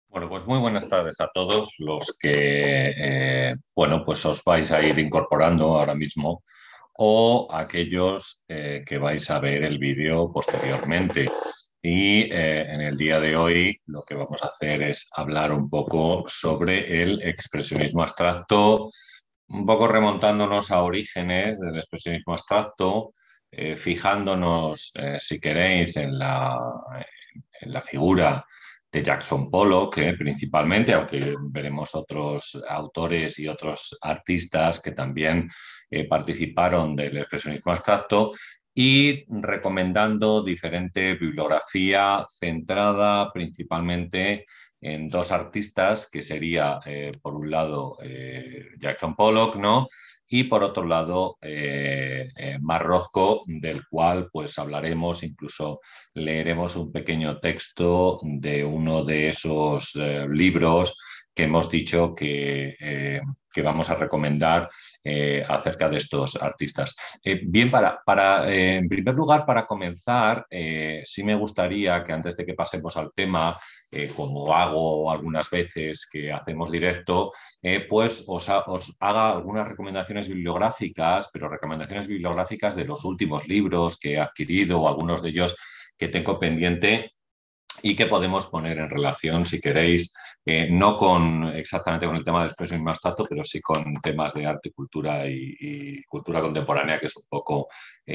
Bueno, pues muy buenas tardes a todos los que, pues os vais a ir incorporando ahora mismo o aquellos que vais a ver el vídeo posteriormente. Y en el día de hoy lo que vamos a hacer es hablar un poco sobre el expresionismo abstracto, un poco remontándonos a orígenes del expresionismo abstracto, fijándonos, si queréis, en la figura de Jackson Pollock, principalmente, aunque veremos otros autores y otros artistas que también participaron del expresionismo abstracto, y recomendando diferente bibliografía centrada principalmente en dos artistas, que sería, por un lado, Jackson Pollock, ¿no? Y por otro lado, Mark Rothko, del cual pues hablaremos, incluso leeremos un pequeño texto de uno de esos libros que hemos dicho que vamos a recomendar acerca de estos artistas. Bien, en primer lugar, para comenzar, sí me gustaría que antes de que pasemos al tema, como hago algunas veces que hacemos directo, pues os haga algunas recomendaciones bibliográficas, pero recomendaciones bibliográficas de los últimos libros que he adquirido o algunos de ellos que tengo pendiente y que podemos poner en relación, si queréis, no exactamente con el tema del expresionismo abstracto, pero sí con temas de arte, cultura y cultura contemporánea, que es un poco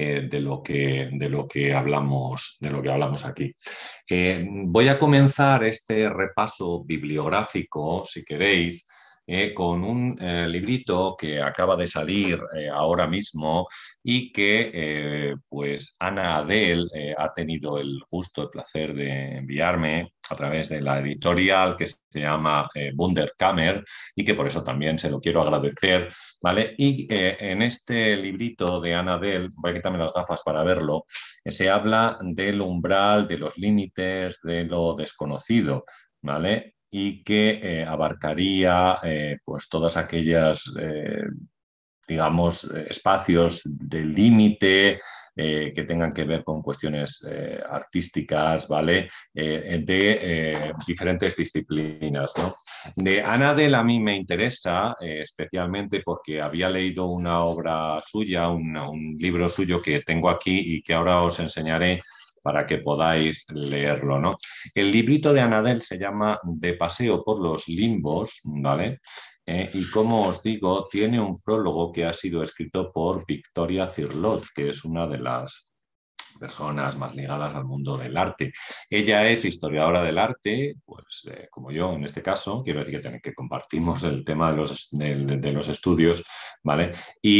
de lo que hablamos aquí. Voy a comenzar este repaso bibliográfico, si queréis, con un librito que acaba de salir ahora mismo y que pues Ana Adel ha tenido el gusto, el placer de enviarme a través de la editorial que se llama Wunderkammer, y que por eso también se lo quiero agradecer, ¿vale? Y en este librito de Ana Adel, voy a quitarme las gafas para verlo, se habla del umbral, de los límites, de lo desconocido, ¿vale? Y que abarcaría pues todas aquellas digamos, espacios de límite que tengan que ver con cuestiones artísticas, ¿vale? De diferentes disciplinas, ¿no? De Ana Adel a mí me interesa especialmente porque había leído una obra suya, un libro suyo que tengo aquí y que ahora os enseñaré para que podáis leerlo, ¿no? El librito de Anadel se llama De paseo por los limbos, ¿vale? Y como os digo, tiene un prólogo que ha sido escrito por Victoria Cirlot, que es una de las personas más ligadas al mundo del arte. Ella es historiadora del arte, pues como yo en este caso, quiero decir que compartimos el tema de los estudios, ¿vale?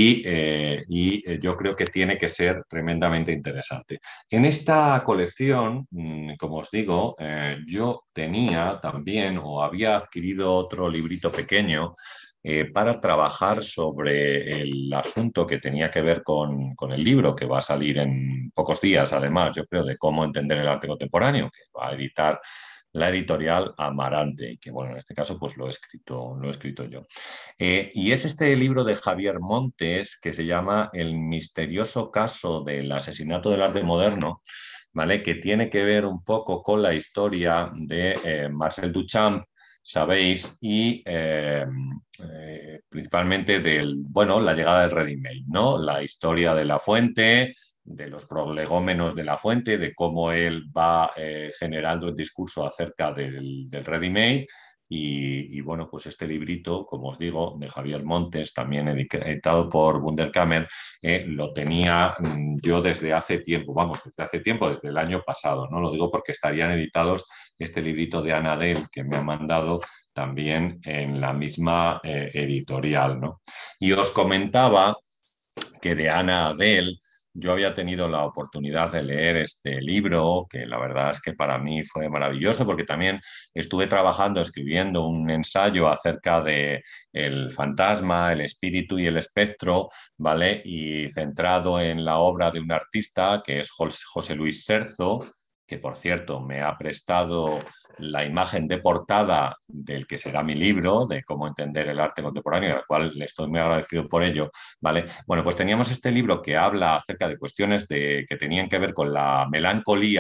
Y yo creo que tiene que ser tremendamente interesante. En esta colección, como os digo, yo tenía también o había adquirido otro librito pequeño para trabajar sobre el asunto que tenía que ver con el libro que va a salir en pocos días, además, yo creo, de cómo entender el arte contemporáneo, que va a editar la editorial Amarante, y que, bueno, en este caso, pues lo he escrito yo. Y es este libro de Javier Montes que se llama El misterioso caso del asesinato del arte moderno, ¿vale? Que tiene que ver un poco con la historia de Marcel Duchamp, sabéis, y principalmente bueno, la llegada del ready-made, ¿no? La historia de la fuente, de los prolegómenos de la fuente, de cómo él va generando el discurso acerca del ready-made. Bueno, pues este librito, como os digo, de Javier Montes, también editado por Wunderkammer, lo tenía yo desde hace tiempo, vamos, desde hace tiempo, desde el año pasado, ¿no? Lo digo porque estarían editados este librito de Ana Adel que me ha mandado también en la misma editorial, ¿no? Y os comentaba que de Ana Adel yo había tenido la oportunidad de leer este libro, que la verdad es que para mí fue maravilloso, porque también estuve trabajando, escribiendo un ensayo acerca de el fantasma, el espíritu y el espectro, ¿vale? Y centrado en la obra de un artista que es José Luis Serzo, que por cierto me ha prestado la imagen de portada del que será mi libro, de cómo entender el arte contemporáneo, al cual le estoy muy agradecido por ello, ¿vale? Bueno, pues teníamos este libro que habla acerca de cuestiones que tenían que ver con la melancolía,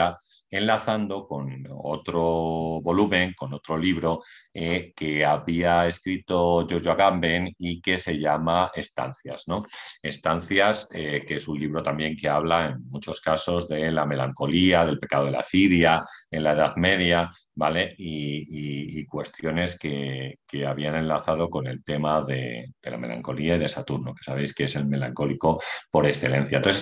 enlazando con otro volumen, con otro libro que había escrito Giorgio Agamben y que se llama Estancias, ¿no? Estancias, que es un libro también que habla en muchos casos de la melancolía, del pecado de la ciria en la Edad Media, ¿vale? Y cuestiones que habían enlazado con el tema de la melancolía y de Saturno, que sabéis que es el melancólico por excelencia. Entonces,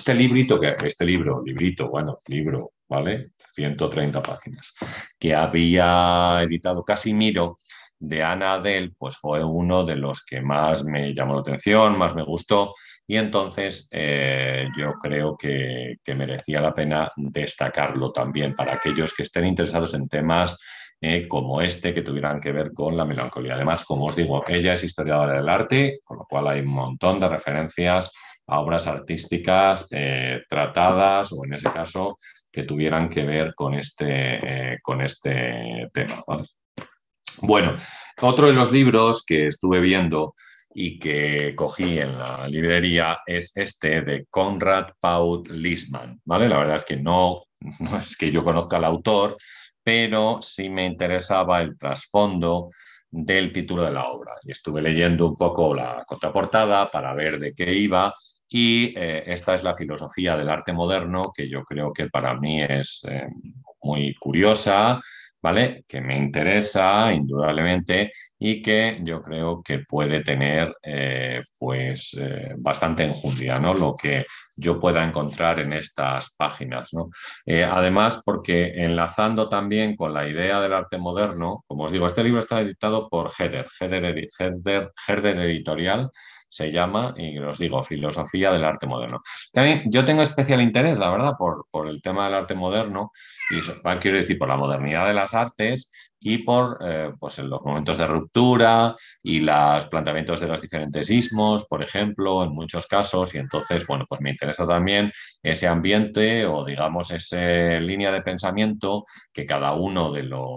libro, ¿vale? 130 páginas, que había editado Casimiro de Ana Adel, pues fue uno de los que más me llamó la atención, más me gustó, y entonces yo creo que merecía la pena destacarlo también para aquellos que estén interesados en temas como este, que tuvieran que ver con la melancolía. Además, como os digo, ella es historiadora del arte, con lo cual hay un montón de referencias a obras artísticas tratadas o, en ese caso, que tuvieran que ver con este tema, ¿vale? Bueno, otro de los libros que estuve viendo y que cogí en la librería es este de Konrad Paul Liessmann, ¿vale? La verdad es que no es que yo conozca al autor, pero sí me interesaba el trasfondo del título de la obra. Y estuve leyendo un poco la contraportada para ver de qué iba. Y esta es la filosofía del arte moderno, que yo creo que para mí es muy curiosa, ¿vale? Que me interesa indudablemente y que yo creo que puede tener bastante enjundia, ¿no? Lo que yo pueda encontrar en estas páginas, ¿no? Además, porque enlazando también con la idea del arte moderno, como os digo, este libro está editado por Herder Editorial, se llama, y os digo, Filosofía del Arte Moderno. También yo tengo especial interés, la verdad, por el tema del arte moderno, y eso, quiero decir, por la modernidad de las artes y por pues en los momentos de ruptura y los planteamientos de los diferentes ismos, por ejemplo, en muchos casos, y entonces, bueno, pues me interesa también ese ambiente o, digamos, esa línea de pensamiento que cada uno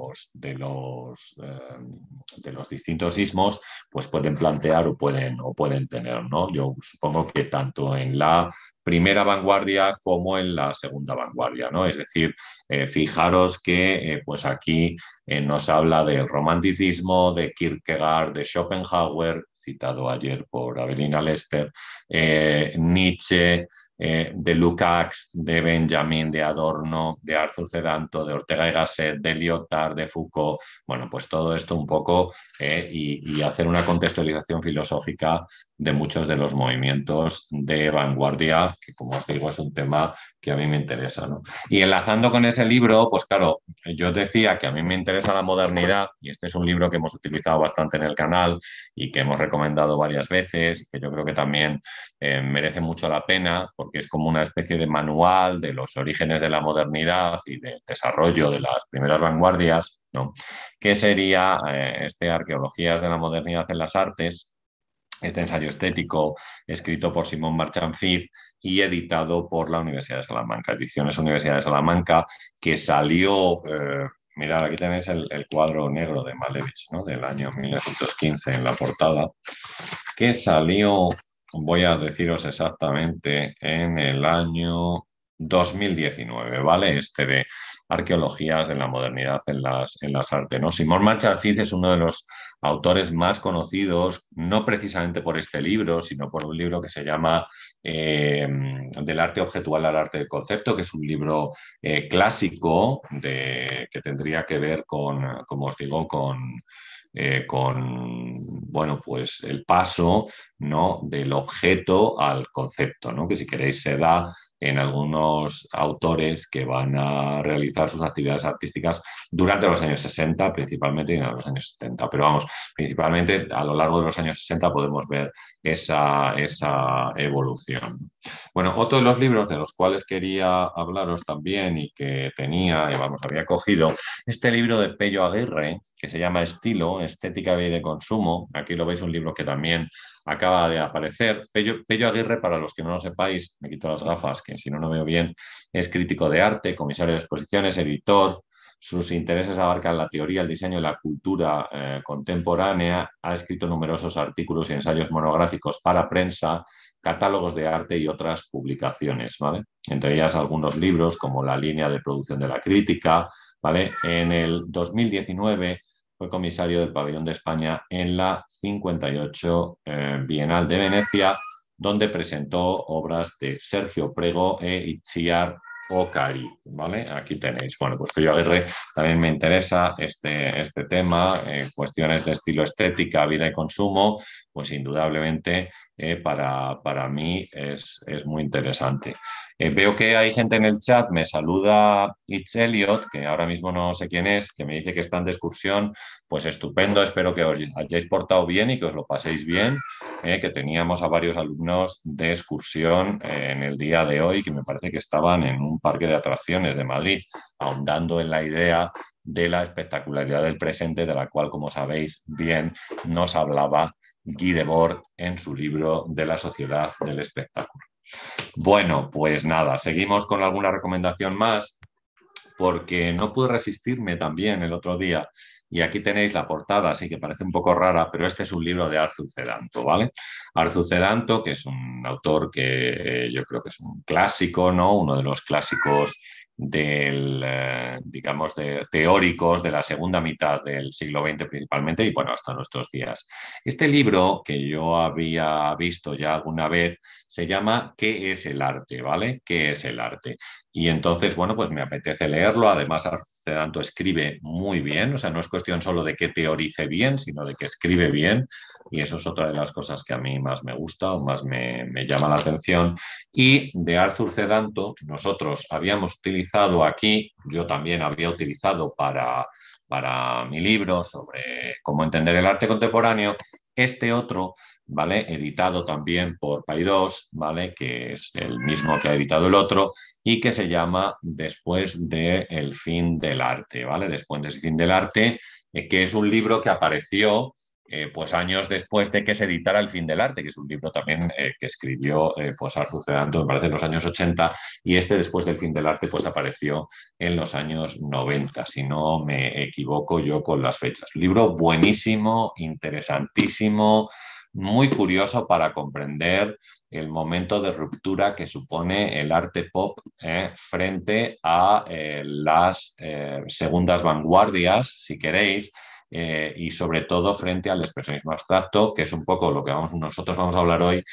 de los distintos ismos pues pueden plantear o pueden tener, ¿no? Yo supongo que tanto en la primera vanguardia como en la segunda vanguardia, ¿no? Es decir, fijaros que pues aquí nos habla del romanticismo, de Kierkegaard, de Schopenhauer, citado ayer por Avelina Lesper, Nietzsche, de Lukács, de Benjamin, de Adorno, de Arthur C. Danto, de Ortega y Gasset, de Lyotard, de Foucault. Bueno, pues todo esto un poco y hacer una contextualización filosófica de muchos de los movimientos de vanguardia, que como os digo es un tema que a mí me interesa, ¿no? Y enlazando con ese libro, pues claro, yo decía que a mí me interesa la modernidad y este es un libro que hemos utilizado bastante en el canal y que hemos recomendado varias veces y que yo creo que también merece mucho la pena porque es como una especie de manual de los orígenes de la modernidad y del desarrollo de las primeras vanguardias, ¿no? Que sería Arqueologías de la modernidad en las artes, este ensayo estético escrito por Simón Marchand-Fitz y editado por la Universidad de Salamanca, Ediciones Universidad de Salamanca, que salió, mirad, aquí tenéis el cuadro negro de Malevich, ¿no? Del año 1915 en la portada, que salió, voy a deciros exactamente, en el año 2019, ¿vale? Este de Arqueologías de la modernidad en las artes, ¿no? Simón Marchand-Fitz es uno de los autores más conocidos, no precisamente por este libro, sino por un libro que se llama Del arte objetual al arte del concepto, que es un libro clásico que tendría que ver con, como os digo, con bueno, pues el paso, ¿no? Del objeto al concepto, ¿no? Que si queréis se da en algunos autores que van a realizar sus actividades artísticas durante los años 60 principalmente y en los años 70. Pero vamos, principalmente a lo largo de los años 60 podemos ver esa evolución. Bueno, otro de los libros de los cuales quería hablaros también y que tenía, y vamos, había cogido, este libro de Pello Aguirre, que se llama Estilo, Estética, Vida y de Consumo. Aquí lo veis, un libro que también acaba de aparecer. Pello Aguirre, para los que no lo sepáis, me quito las gafas, que si no, no veo bien, es crítico de arte, comisario de exposiciones, editor. Sus intereses abarcan la teoría, el diseño y la cultura contemporánea. Ha escrito numerosos artículos y ensayos monográficos para prensa catálogos de arte y otras publicaciones, ¿vale? Entre ellas algunos libros como La línea de producción de la crítica, ¿vale? En el 2019 fue comisario del Pabellón de España en la 58 Bienal de Venecia, donde presentó obras de Sergio Prego e Itziar Ocariz, ¿vale? Aquí tenéis. Bueno, pues Pello Aguirre también me interesa este tema, cuestiones de estilo estética, vida y consumo, pues indudablemente para mí es muy interesante. Veo que hay gente en el chat, me saluda Itz Elliot, que ahora mismo no sé quién es, que me dice que están de excursión, pues estupendo, espero que os hayáis portado bien y que os lo paséis bien, que teníamos a varios alumnos de excursión en el día de hoy, que me parece que estaban en un parque de atracciones de Madrid, ahondando en la idea de la espectacularidad del presente, de la cual, como sabéis bien, nos hablaba Guy Debord en su libro de la sociedad del espectáculo. Bueno, pues nada, seguimos con alguna recomendación más, porque no pude resistirme también el otro día. Y aquí tenéis la portada, así que parece un poco rara, pero este es un libro de Arthur Cedanto, ¿vale? Arthur Cedanto, que es un autor que yo creo que es un clásico, ¿no? Uno de los clásicos digamos, teóricos de la segunda mitad del siglo XX principalmente y, bueno, hasta nuestros días. Este libro, que yo había visto ya alguna vez, se llama ¿Qué es el arte? ¿Vale? ¿Qué es el arte? Y entonces, bueno, pues me apetece leerlo. Además, Cedanto escribe muy bien, o sea, no es cuestión solo de que teorice bien, sino de que escribe bien. Y eso es otra de las cosas que a mí más me gusta o más me llama la atención. Y de Arthur Cedanto, nosotros habíamos utilizado aquí, yo también había utilizado para mi libro sobre cómo entender el arte contemporáneo, este otro, ¿vale? Editado también por Paidós, ¿vale? Que es el mismo que ha editado el otro y que se llama Después del fin del arte, ¿vale? Después del fin del arte, que es un libro que apareció pues años después de que se editara El fin del arte, que es un libro también que escribió pues Arthur Cedanto, me parece, en los años 80, y este Después del fin del arte pues apareció en los años 90, si no me equivoco yo con las fechas. Libro buenísimo, interesantísimo, muy curioso para comprender el momento de ruptura que supone el arte pop frente a las segundas vanguardias, si queréis, y sobre todo frente al expresionismo abstracto, que es un poco lo que nosotros vamos a hablar hoy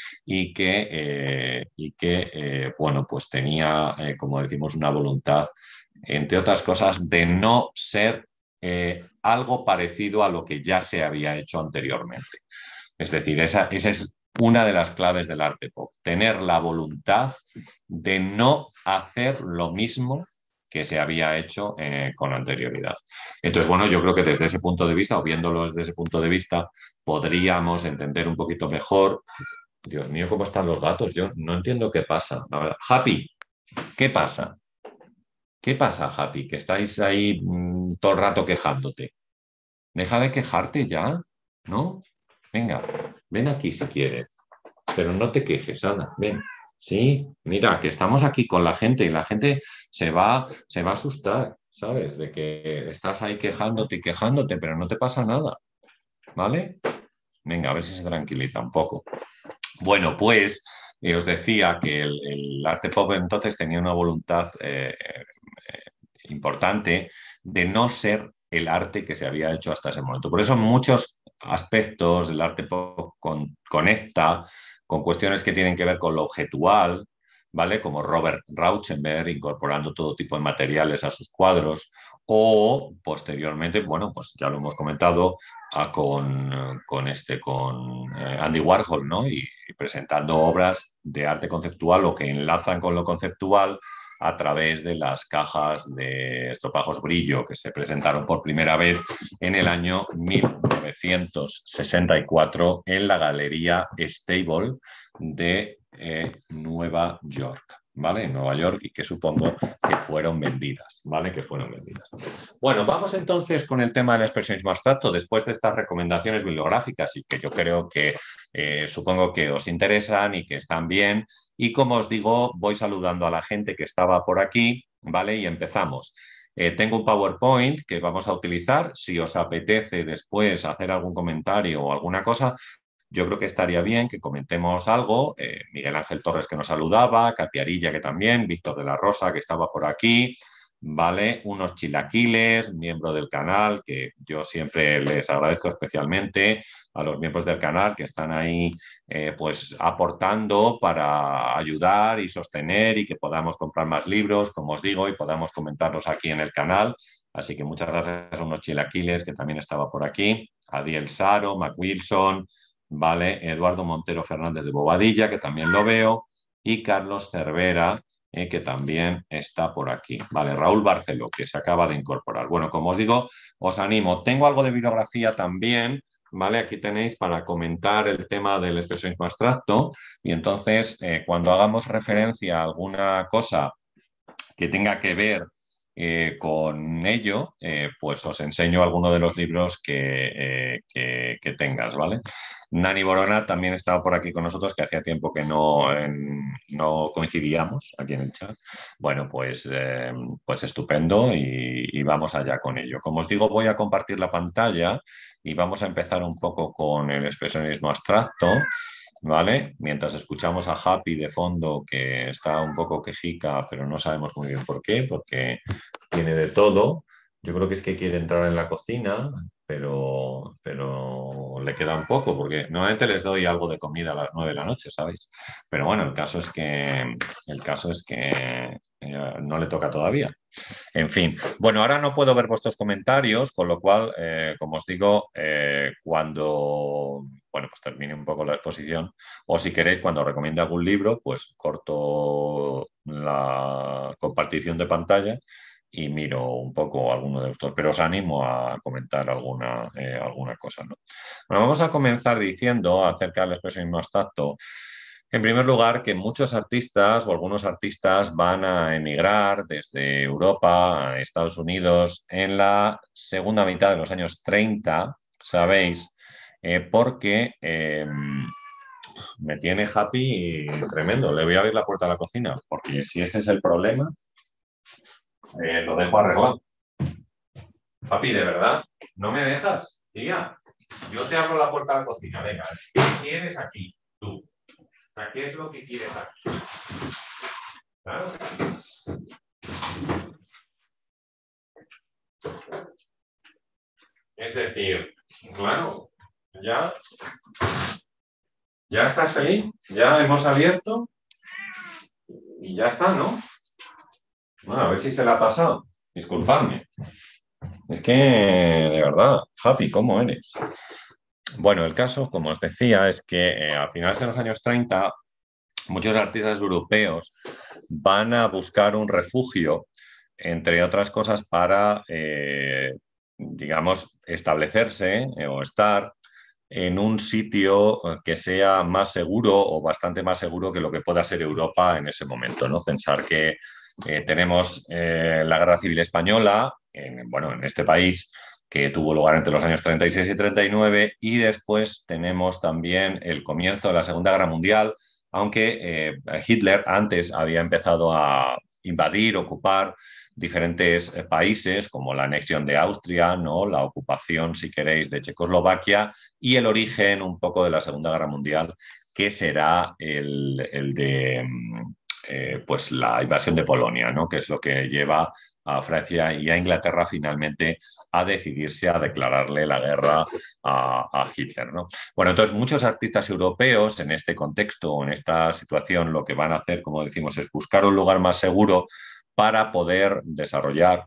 y que bueno, pues tenía, como decimos, una voluntad, entre otras cosas, de no ser algo parecido a lo que ya se había hecho anteriormente. Es decir, esa es una de las claves del arte pop, tener la voluntad de no hacer lo mismo que se había hecho con anterioridad. Entonces, bueno, yo creo que desde ese punto de vista, o viéndolo desde ese punto de vista, podríamos entender un poquito mejor. Dios mío, ¿cómo están los datos? Yo no entiendo qué pasa. La verdad. Happy, ¿qué pasa? ¿Qué pasa, Happy? Que estáis ahí todo el rato quejándote. Deja de quejarte ya, ¿no? Venga, ven aquí si quieres, pero no te quejes, Ana, ven. Sí, mira, que estamos aquí con la gente y la gente se va a asustar, ¿sabes? De que estás ahí quejándote y quejándote, pero no te pasa nada, ¿vale? Venga, a ver si se tranquiliza un poco. Bueno, pues os decía que el arte pop entonces tenía una voluntad importante de no ser el arte que se había hecho hasta ese momento. Por eso muchos aspectos del arte pop conecta con cuestiones que tienen que ver con lo objetual, ¿vale? Como Robert Rauschenberg incorporando todo tipo de materiales a sus cuadros, o posteriormente, bueno, pues ya lo hemos comentado, con Andy Warhol, ¿no? Y presentando obras de arte conceptual o que enlazan con lo conceptual a través de las cajas de estropajos brillo que se presentaron por primera vez en el año 1964 en la Galería Stable de Nueva York. ¿Vale? En Nueva York y que supongo que fueron vendidas, ¿vale? Que fueron vendidas. Bueno, vamos entonces con el tema del expresionismo abstracto después de estas recomendaciones bibliográficas y que yo creo que supongo que os interesan y que están bien. Y como os digo, voy saludando a la gente que estaba por aquí, ¿vale? Y empezamos. Tengo un PowerPoint que vamos a utilizar. Si os apetece después hacer algún comentario o alguna cosa, yo creo que estaría bien que comentemos algo. Miguel Ángel Torres, que nos saludaba, Katia Arilla, que también, Víctor de la Rosa, que estaba por aquí, ¿vale? Unos chilaquiles, miembro del canal, que yo siempre les agradezco especialmente a los miembros del canal que están ahí pues aportando para ayudar y sostener y que podamos comprar más libros, como os digo, y podamos comentarlos aquí en el canal. Así que muchas gracias a unos chilaquiles que también estaba por aquí, a Diel Saro, Mac Wilson, ¿vale? Eduardo Montero Fernández de Bobadilla, que también lo veo, y Carlos Cervera, que también está por aquí. Vale, Raúl Barceló, que se acaba de incorporar. Bueno, como os digo, os animo. Tengo algo de bibliografía también, ¿vale? Aquí tenéis para comentar el tema del expresionismo abstracto y entonces cuando hagamos referencia a alguna cosa que tenga que ver con ello, pues os enseño alguno de los libros que tengas, ¿vale? Nani Borona también estaba por aquí con nosotros, que hacía tiempo que no coincidíamos aquí en el chat. Bueno, pues estupendo y vamos allá con ello. Como os digo, voy a compartir la pantalla y vamos a empezar un poco con el expresionismo abstracto. ¿Vale? Mientras escuchamos a Happy de fondo, que está un poco quejica, pero no sabemos muy bien por qué, porque tiene de todo. Yo creo que es que quiere entrar en la cocina, pero le queda un poco, porque normalmente les doy algo de comida a las 9 de la noche, ¿sabéis? Pero bueno, el caso es que no le toca todavía. En fin, bueno, ahora no puedo ver vuestros comentarios, con lo cual, como os digo, cuando bueno, pues termine un poco la exposición, o si queréis, cuando recomiende algún libro, pues corto la compartición de pantalla y miro un poco alguno de estos, pero os animo a comentar alguna cosa, ¿no? Bueno, vamos a comenzar diciendo acerca del expresionismo abstracto. En primer lugar, que muchos artistas o algunos artistas van a emigrar desde Europa a Estados Unidos en la segunda mitad de los años 30, ¿sabéis? Porque me tiene happy tremendo. Le voy a abrir la puerta a la cocina, porque si ese es el problema, lo dejo arreglado. Papi, ¿de verdad? ¿No me dejas? Tía, yo te abro la puerta a la cocina. Venga, ¿qué quieres aquí, tú? ¿Qué es lo que quieres aquí? Claro. Es decir, claro, ya estás feliz, ya hemos abierto y ya está, ¿no? Bueno, a ver si se le ha pasado. Disculpadme. Es que, de verdad, Happy, ¿cómo eres? Bueno, el caso, como os decía, es que a finales de los años 30 muchos artistas europeos van a buscar un refugio, entre otras cosas, para, digamos, establecerse o estar en un sitio que sea más seguro o bastante más seguro que lo que pueda ser Europa en ese momento, ¿no? Pensar que tenemos la Guerra Civil Española, bueno, en este país, que tuvo lugar entre los años 36 y 39, y después tenemos también el comienzo de la Segunda Guerra Mundial, aunque Hitler antes había empezado a invadir, ocupar diferentes países, como la anexión de Austria, ¿no? La ocupación, si queréis, de Checoslovaquia y el origen un poco de la Segunda Guerra Mundial, que será el de pues la invasión de Polonia, ¿no? Que es lo que lleva a Francia y a Inglaterra finalmente a decidirse a declararle la guerra a Hitler, ¿no? Bueno, entonces muchos artistas europeos en este contexto, en esta situación, lo que van a hacer, como decimos, es buscar un lugar más seguro para poder desarrollar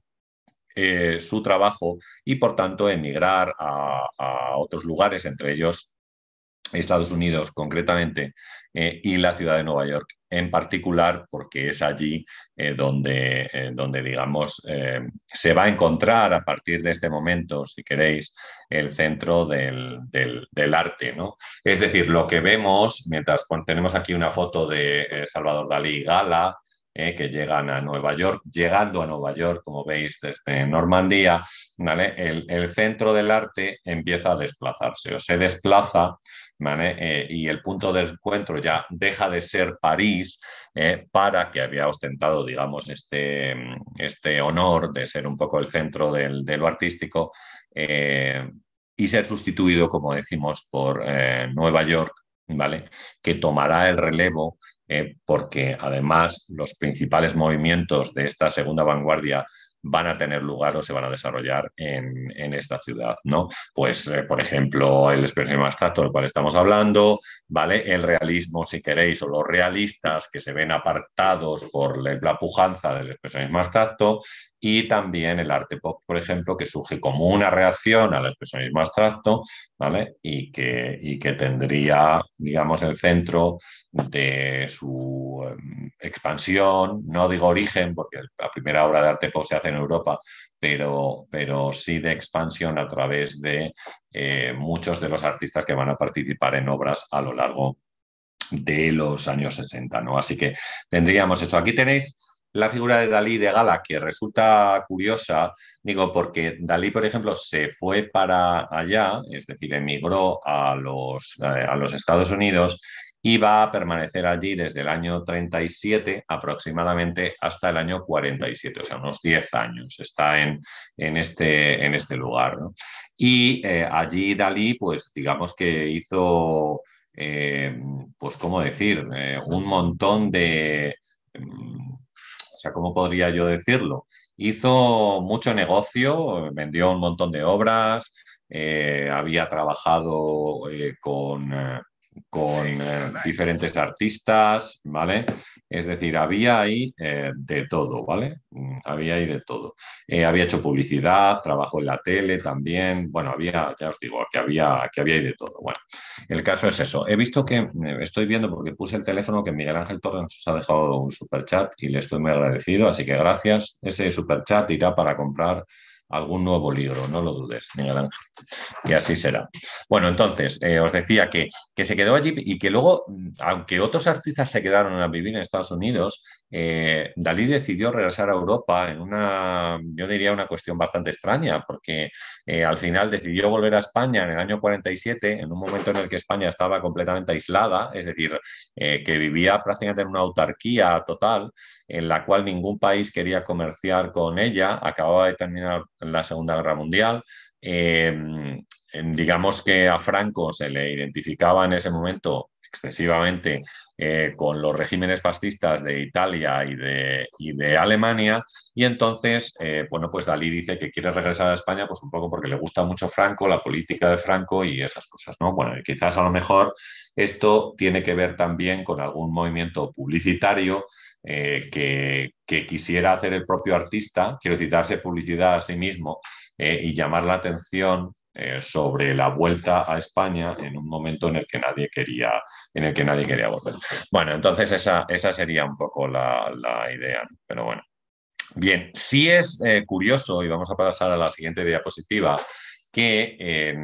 su trabajo y, por tanto, emigrar a otros lugares, entre ellos Estados Unidos concretamente, y la ciudad de Nueva York en particular, porque es allí donde digamos, se va a encontrar a partir de este momento, si queréis, el centro del arte, ¿no? Es decir, lo que vemos, mientras tenemos aquí una foto de Salvador Dalí y Gala, que llegan a Nueva York, llegando a Nueva York, como veis, desde Normandía, ¿vale? El centro del arte empieza a desplazarse o se desplaza, ¿vale? Y el punto de encuentro ya deja de ser París, para que había ostentado, digamos, este honor de ser un poco el centro de lo artístico, y ser sustituido, como decimos, por Nueva York, ¿vale? Que tomará el relevo porque además los principales movimientos de esta segunda vanguardia van a tener lugar o se van a desarrollar en esta ciudad, ¿no? Pues, por ejemplo, el expresionismo abstracto del cual estamos hablando, ¿vale? El realismo, si queréis, o los realistas que se ven apartados por la pujanza del expresionismo abstracto, y también el arte pop, por ejemplo, que surge como una reacción al expresionismo abstracto, ¿vale? Y que tendría, digamos, el centro de su expansión, no digo origen, porque la primera obra de arte pop se hace en Europa, pero sí de expansión a través de muchos de los artistas que van a participar en obras a lo largo de los años 60, ¿no? Así que tendríamos eso. Aquí tenéis la figura de Dalí de Gala, que resulta curiosa, digo, porque Dalí, por ejemplo, se fue para allá, es decir, emigró a los Estados Unidos y va a permanecer allí desde el año 37 aproximadamente hasta el año 47, o sea, unos 10 años. Está en este lugar, ¿no? Y allí Dalí, pues digamos que hizo pues, ¿cómo decir? Un montón de, o sea, ¿cómo podría yo decirlo? Hizo mucho negocio, vendió un montón de obras, había trabajado con diferentes artistas, ¿vale? Es decir, había ahí de todo, ¿vale? Había ahí de todo. Había hecho publicidad, trabajó en la tele también, bueno, había, ya os digo, que había ahí de todo. Bueno, el caso es eso. He visto que, estoy viendo porque puse el teléfono, que Miguel Ángel Torres nos ha dejado un superchat y le estoy muy agradecido, así que gracias. Ese superchat irá para comprar algún nuevo libro, no lo dudes, Miguel Ángel, y así será. Bueno, entonces, os decía que se quedó allí y que luego, aunque otros artistas se quedaron a vivir en Estados Unidos, Dalí decidió regresar a Europa en una, yo diría, una cuestión bastante extraña, porque al final decidió volver a España en el año 47, en un momento en el que España estaba completamente aislada, es decir, que vivía prácticamente en una autarquía total, en la cual ningún país quería comerciar con ella, acababa de terminar la Segunda Guerra Mundial. Digamos que a Franco se le identificaba en ese momento excesivamente con los regímenes fascistas de Italia y de Alemania, y entonces, bueno, pues Dalí dice que quiere regresar a España, pues un poco porque le gusta mucho Franco, la política de Franco y esas cosas, ¿no? Bueno, y quizás a lo mejor esto tiene que ver también con algún movimiento publicitario que quisiera hacer el propio artista, quiero decir, darse publicidad a sí mismo y llamar la atención sobre la vuelta a España en un momento en el que nadie quería volver. Bueno, entonces esa sería un poco la idea, ¿no? Pero bueno. Bien, sí es curioso, y vamos a pasar a la siguiente diapositiva, que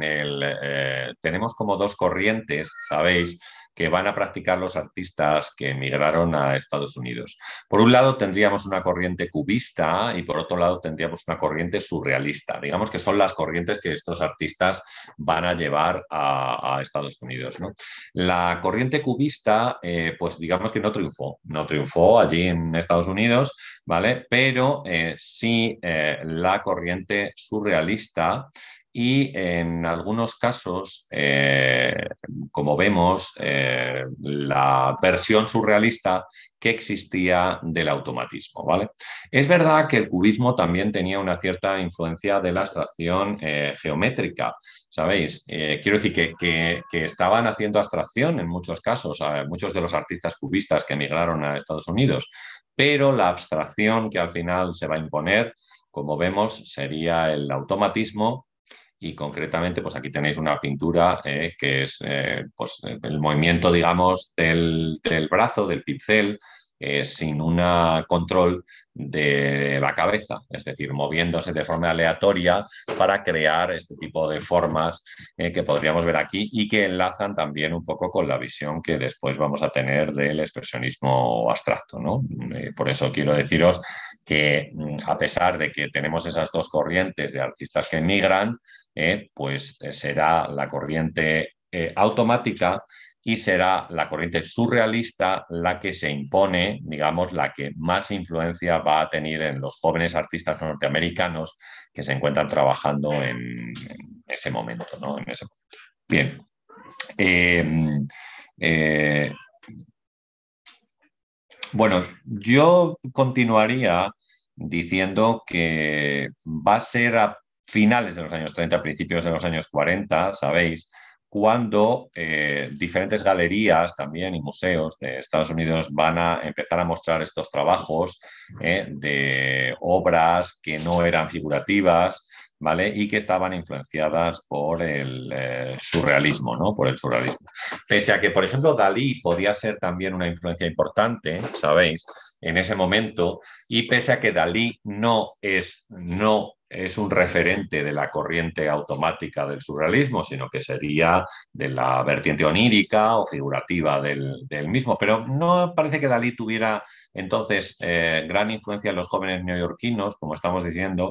tenemos como dos corrientes, ¿sabéis?, que van a practicar los artistas que emigraron a Estados Unidos. Por un lado tendríamos una corriente cubista y por otro lado tendríamos una corriente surrealista. Digamos que son las corrientes que estos artistas van a llevar a Estados Unidos, ¿no? La corriente cubista, pues digamos que no triunfó allí en Estados Unidos, ¿vale? Pero sí la corriente surrealista y en algunos casos, como vemos, la versión surrealista que existía del automatismo, ¿vale? Es verdad que el cubismo también tenía una cierta influencia de la abstracción geométrica, ¿sabéis? Quiero decir que estaban haciendo abstracción en muchos casos, muchos de los artistas cubistas que emigraron a Estados Unidos, pero la abstracción que al final se va a imponer, como vemos, sería el automatismo y concretamente, pues aquí tenéis una pintura que es pues, el movimiento, digamos, del brazo, del pincel, sin un control de la cabeza, es decir, moviéndose de forma aleatoria para crear este tipo de formas que podríamos ver aquí y que enlazan también un poco con la visión que después vamos a tener del expresionismo abstracto, ¿no? Por eso quiero deciros que a pesar de que tenemos esas dos corrientes de artistas que emigran, pues será la corriente automática y será la corriente surrealista la que se impone, digamos, la que más influencia va a tener en los jóvenes artistas norteamericanos que se encuentran trabajando en ese momento, ¿no? En ese momento. Bien. Eh, eh, bueno, yo continuaría diciendo que va a ser a finales de los años 30, principios de los años 40, ¿sabéis? Cuando diferentes galerías también y museos de Estados Unidos van a empezar a mostrar estos trabajos de obras que no eran figurativas, ¿vale? Y que estaban influenciadas por el surrealismo, ¿no? Por el surrealismo. Pese a que, por ejemplo, Dalí podía ser también una influencia importante, ¿sabéis? En ese momento, y pese a que Dalí no es un referente de la corriente automática del surrealismo, sino que sería de la vertiente onírica o figurativa del mismo. Pero no parece que Dalí tuviera entonces gran influencia en los jóvenes neoyorquinos, como estamos diciendo,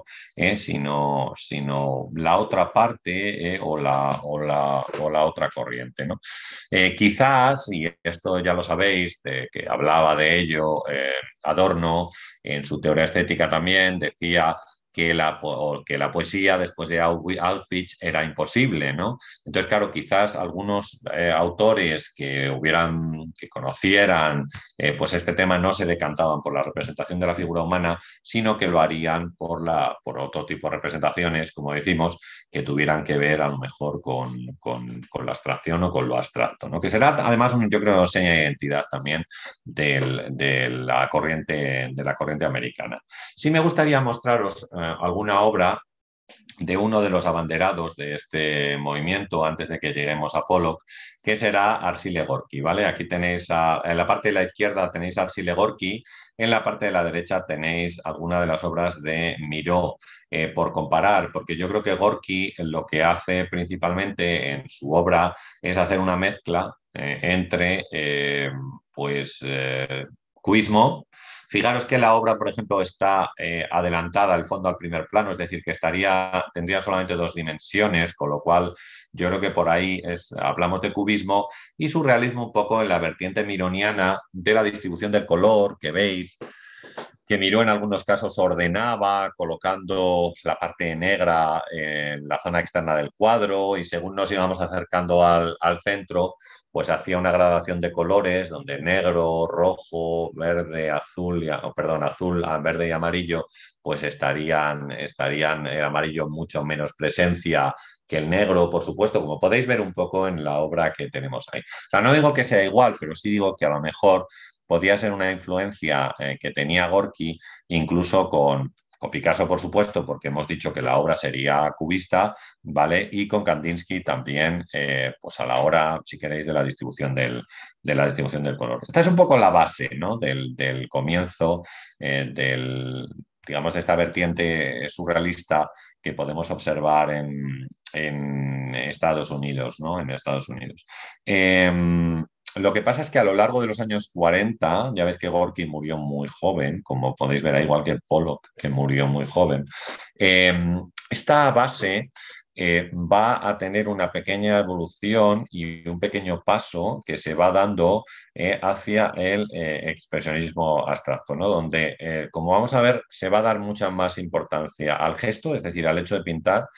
sino la otra parte o la otra corriente, ¿no? Quizás, y esto ya lo sabéis, de que hablaba de ello Adorno en su teoría estética también, decía que la poesía después de Auschwitz era imposible, ¿no? Entonces, claro, quizás algunos autores que conocieran pues este tema no se decantaban por la representación de la figura humana, sino que lo harían por otro tipo de representaciones, como decimos, que tuvieran que ver a lo mejor con la abstracción o con lo abstracto, ¿no? Que será además, yo creo, seña de identidad también de la corriente americana. Sí me gustaría mostraros alguna obra de uno de los abanderados de este movimiento antes de que lleguemos a Pollock, que será Arcile Gorky, ¿vale? Aquí tenéis, en la parte de la izquierda tenéis a Arcile Gorky, en la parte de la derecha tenéis alguna de las obras de Miró, por comparar, porque yo creo que Gorky lo que hace principalmente en su obra es hacer una mezcla entre, cubismo. Fijaros que la obra, por ejemplo, está adelantada al fondo al primer plano, es decir, que tendría solamente dos dimensiones, con lo cual yo creo que por ahí hablamos de cubismo y surrealismo un poco en la vertiente mironiana de la distribución del color que veis, que Miró en algunos casos ordenaba colocando la parte negra en la zona externa del cuadro y según nos íbamos acercando al centro, pues hacía una gradación de colores donde negro, rojo, verde, azul, azul, verde y amarillo, pues estarían el amarillo mucho menos presencia que el negro, por supuesto, como podéis ver un poco en la obra que tenemos ahí. O sea, no digo que sea igual, pero sí digo que a lo mejor podía ser una influencia que tenía Gorky, incluso con Picasso, por supuesto, porque hemos dicho que la obra sería cubista, ¿vale? Y con Kandinsky también, pues a la hora, si queréis, de la distribución del color. Esta es un poco la base, ¿no? Del comienzo, digamos, de esta vertiente surrealista que podemos observar en Estados Unidos, ¿no? En Estados Unidos. Lo que pasa es que a lo largo de los años 40, ya ves que Gorky murió muy joven, como podéis ver, igual que Pollock, que murió muy joven, esta base va a tener una pequeña evolución y un pequeño paso que se va dando hacia el expresionismo abstracto, ¿no? Donde, como vamos a ver, se va a dar mucha más importancia al gesto, es decir, al hecho de pintar,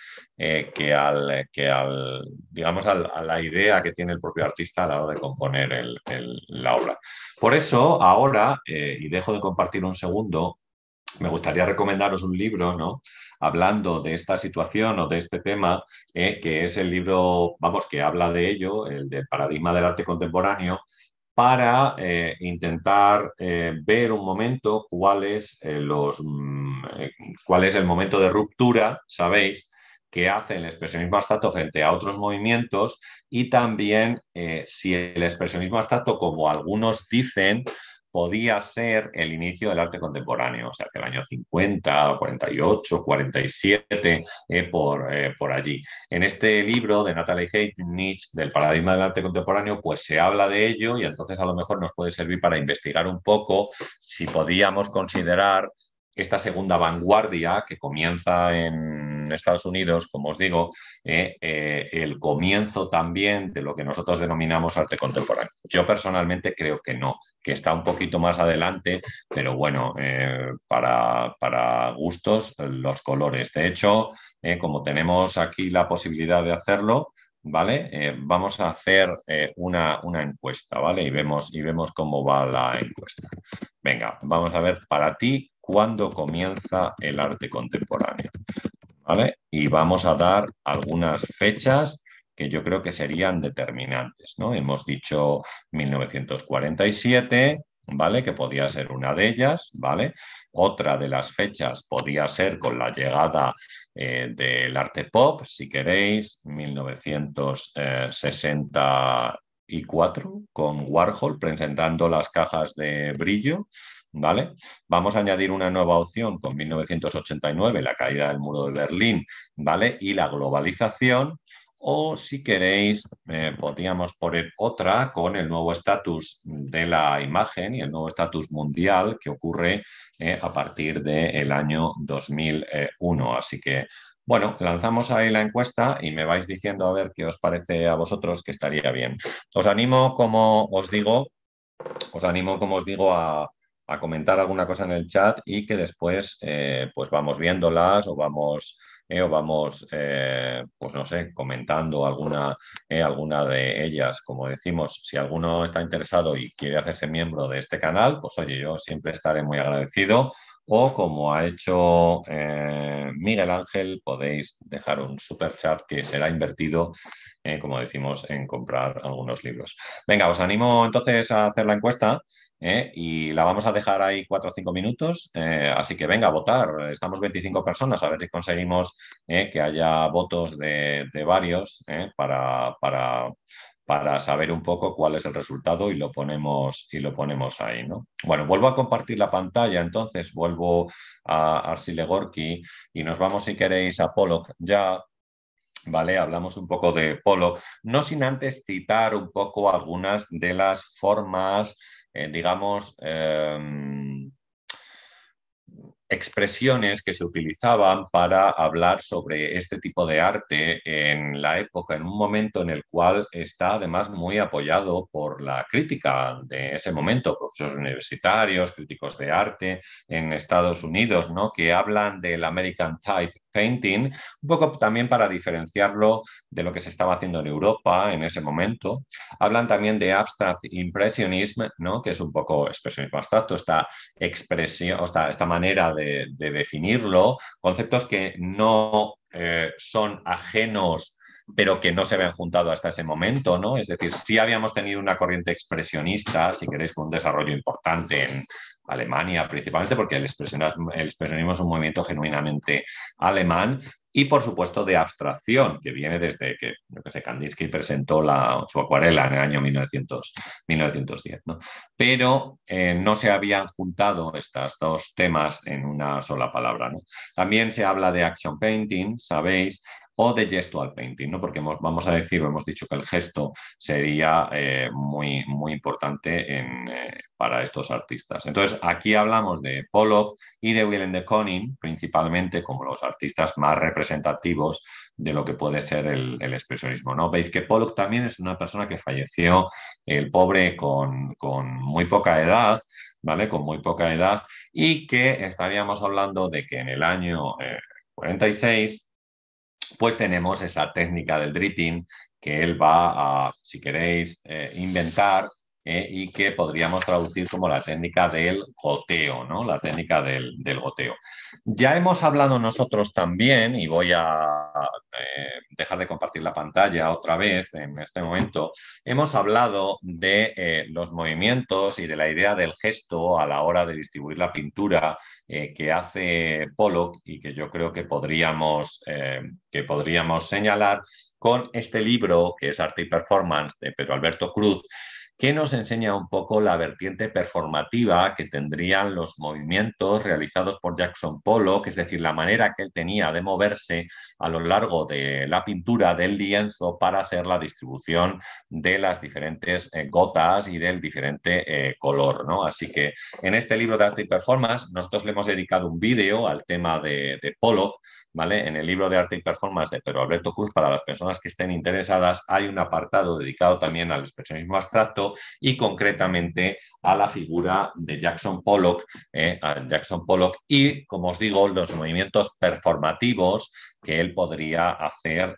digamos, a la idea que tiene el propio artista a la hora de componer la obra. Por eso, ahora, y dejo de compartir un segundo, me gustaría recomendaros un libro, ¿no? Hablando de esta situación o de este tema, que es el libro, vamos, que habla de ello, el del paradigma del arte contemporáneo, para intentar ver un momento cuál es el momento de ruptura, ¿sabéis? Que hace el expresionismo abstracto frente a otros movimientos y también si el expresionismo abstracto, como algunos dicen, podía ser el inicio del arte contemporáneo, o sea, hacia el año 50, 48, 47, por allí. En este libro de Natalie Heitnitz, del paradigma del arte contemporáneo, pues se habla de ello y entonces a lo mejor nos puede servir para investigar un poco si podíamos considerar esta segunda vanguardia que comienza en Estados Unidos, como os digo, el comienzo también de lo que nosotros denominamos arte contemporáneo. Yo personalmente creo que no, que está un poquito más adelante, pero bueno, para gustos, los colores. De hecho, como tenemos aquí la posibilidad de hacerlo, ¿vale? Vamos a hacer una encuesta, ¿vale? Y vemos cómo va la encuesta. Venga, vamos a ver para ti cuándo comienza el arte contemporáneo, ¿vale? Y vamos a dar algunas fechas que yo creo que serían determinantes, ¿no? Hemos dicho 1947, ¿vale? Que podía ser una de ellas, ¿vale? Otra de las fechas podía ser con la llegada del arte pop, si queréis, 1964, con Warhol presentando las cajas de brillo, ¿vale? Vamos a añadir una nueva opción con 1989, la caída del muro de Berlín, ¿vale? Y la globalización. O si queréis, podríamos poner otra con el nuevo estatus de la imagen y el nuevo estatus mundial que ocurre a partir del año 2001. Así que, bueno, lanzamos ahí la encuesta y me vais diciendo a ver qué os parece a vosotros que estaría bien. Os animo, como os digo, a comentar alguna cosa en el chat y que después pues vamos viéndolas o vamos pues no sé, comentando alguna de ellas. Como decimos, si alguno está interesado y quiere hacerse miembro de este canal, pues oye, yo siempre estaré muy agradecido. O como ha hecho Miguel Ángel, podéis dejar un super chat que será invertido, como decimos, en comprar algunos libros. Venga, os animo entonces a hacer la encuesta. Y la vamos a dejar ahí 4 o 5 minutos. Así que venga a votar. Estamos 25 personas, a ver si conseguimos que haya votos de varios para saber un poco cuál es el resultado y lo ponemos ahí, ¿no? Bueno, vuelvo a compartir la pantalla, entonces vuelvo a Arcile Gorky y nos vamos, si queréis, a Pollock ya. ¿Vale? Hablamos un poco de Pollock, no sin antes citar un poco algunas de las formas, digamos, expresiones que se utilizaban para hablar sobre este tipo de arte en la época, en un momento en el cual está además muy apoyado por la crítica de ese momento, profesores universitarios, críticos de arte en Estados Unidos, ¿no? Que hablan del American Type Painting, un poco también para diferenciarlo de lo que se estaba haciendo en Europa en ese momento. Hablan también de Abstract Impressionism, ¿no? Que es un poco expresionismo abstracto, esta expresión, esta manera de definirlo, conceptos que no son ajenos pero que no se habían juntado hasta ese momento, ¿no? Es decir, sí habíamos tenido una corriente expresionista, si queréis, con un desarrollo importante en Alemania, principalmente porque el expresionismo es un movimiento genuinamente alemán, y por supuesto de abstracción, que viene desde que, yo que sé, Kandinsky presentó su acuarela en el año 1910, ¿no? Pero no se habían juntado estos dos temas en una sola palabra, ¿no? También se habla de action painting, sabéis, o de gestual painting, ¿no? Porque vamos a decir, hemos dicho que el gesto sería muy, muy importante para estos artistas. Entonces, aquí hablamos de Pollock y de Willem de Kooning, principalmente como los artistas más representativos de lo que puede ser el expresionismo, ¿no? Veis que Pollock también es una persona que falleció, el pobre, con muy poca edad, ¿vale? Con muy poca edad, y que estaríamos hablando de que en el año 46 pues tenemos esa técnica del dripping que él va a, si queréis, inventar y que podríamos traducir como la técnica del goteo, ¿no? La técnica del goteo. Ya hemos hablado nosotros también, y voy a dejar de compartir la pantalla otra vez en este momento, hemos hablado de los movimientos y de la idea del gesto a la hora de distribuir la pintura que hace Pollock y que yo creo que podríamos señalar con este libro que es Arte y Performance de Pedro Alberto Cruz, que nos enseña un poco la vertiente performativa que tendrían los movimientos realizados por Jackson Pollock, es decir, la manera que él tenía de moverse a lo largo de la pintura del lienzo para hacer la distribución de las diferentes gotas y del diferente color, ¿no? Así que en este libro de Arte y Performance nosotros le hemos dedicado un vídeo al tema de Pollock, ¿vale? En el libro de Arte y Performance de Pedro Alberto Cruz, para las personas que estén interesadas, hay un apartado dedicado también al expresionismo abstracto y concretamente a la figura de Jackson Pollock y, como os digo, los movimientos performativos que él podría hacer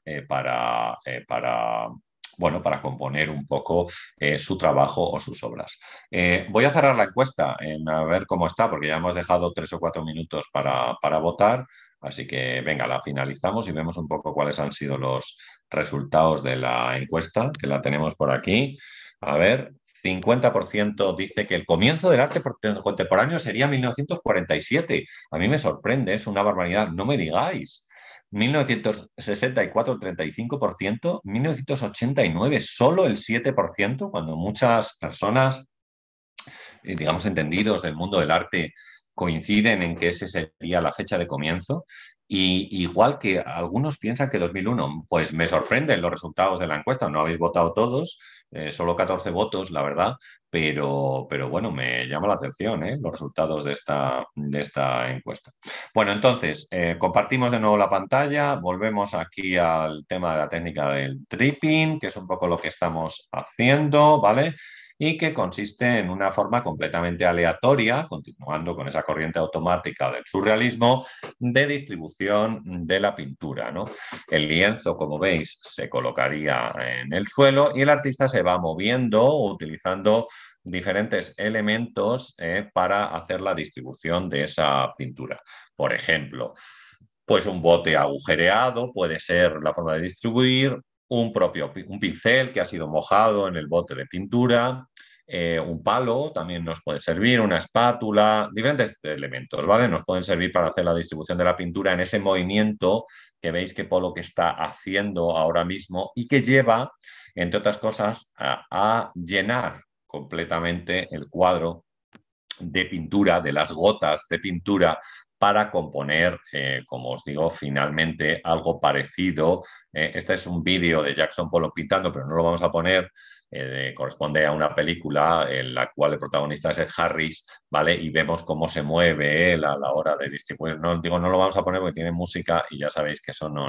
bueno, para componer un poco su trabajo o sus obras. Voy a cerrar la encuesta en a ver cómo está, porque ya hemos dejado 3 o 4 minutos para votar. Así que venga, la finalizamos y vemos un poco cuáles han sido los resultados de la encuesta, que la tenemos por aquí. A ver, 50% dice que el comienzo del arte contemporáneo sería 1947. A mí me sorprende, es una barbaridad, no me digáis. 1964, el 35%, 1989, solo el 7%, cuando muchas personas, digamos, entendidos del mundo del arte coinciden en que ese sería la fecha de comienzo. Y igual que algunos piensan que 2001, pues me sorprenden los resultados de la encuesta. No habéis votado todos, solo 14 votos, la verdad, pero bueno, me llama la atención los resultados de esta encuesta. Bueno, entonces, compartimos de nuevo la pantalla, volvemos aquí al tema de la técnica del tripping, que es un poco lo que estamos haciendo, ¿vale? Y que consiste en una forma completamente aleatoria, continuando con esa corriente automática del surrealismo, de distribución de la pintura, ¿no? El lienzo, como veis, se colocaría en el suelo y el artista se va moviendo utilizando diferentes elementos para hacer la distribución de esa pintura. Por ejemplo, pues un bote agujereado puede ser la forma de distribuir, un pincel que ha sido mojado en el bote de pintura, un palo también nos puede servir, una espátula, diferentes elementos, ¿vale? Nos pueden servir para hacer la distribución de la pintura en ese movimiento que veis que Pollock está haciendo ahora mismo y que lleva, entre otras cosas, a llenar completamente el cuadro de pintura, de las gotas de pintura, para componer, como os digo, finalmente algo parecido. Este es un vídeo de Jackson Pollock pintando, pero no lo vamos a poner. Corresponde a una película en la cual el protagonista es Ed Harris, ¿vale? Y vemos cómo se mueve él a la hora de distribuir. No, digo, no lo vamos a poner porque tiene música y ya sabéis que eso no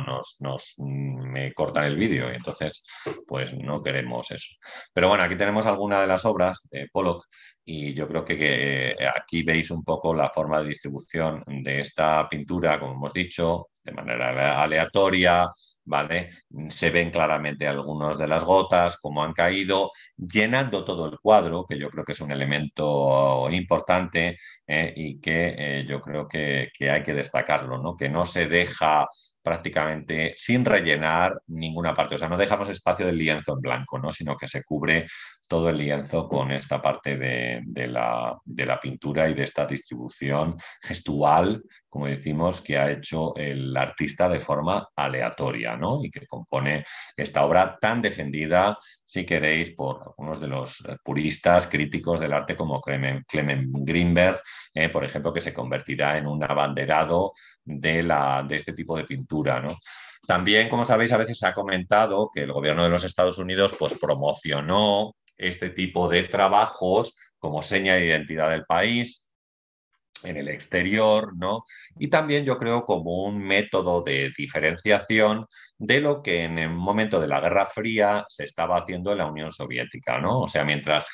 me cortan el vídeo y entonces pues no queremos eso. Pero bueno, aquí tenemos alguna de las obras de Pollock y yo creo que aquí veis un poco la forma de distribución de esta pintura, como hemos dicho, de manera aleatoria, ¿vale? Se ven claramente algunas de las gotas, cómo han caído, llenando todo el cuadro, que yo creo que es un elemento importante y que yo creo que hay que destacarlo, ¿no? Que no se deja prácticamente sin rellenar ninguna parte. O sea, no dejamos espacio del lienzo en blanco, ¿no? Sino que se cubre todo el lienzo con esta parte de la pintura y de esta distribución gestual, como decimos, que ha hecho el artista de forma aleatoria, ¿no? Y que compone esta obra tan defendida, si queréis, por algunos de los puristas críticos del arte como Clement Greenberg, por ejemplo, que se convertirá en un abanderado de este tipo de pintura, ¿no? También, como sabéis, a veces se ha comentado que el gobierno de los Estados Unidos pues, promocionó este tipo de trabajos como seña de identidad del país en el exterior, ¿no? Y también yo creo como un método de diferenciación de lo que en el momento de la Guerra Fría se estaba haciendo en la Unión Soviética, ¿no? O sea, mientras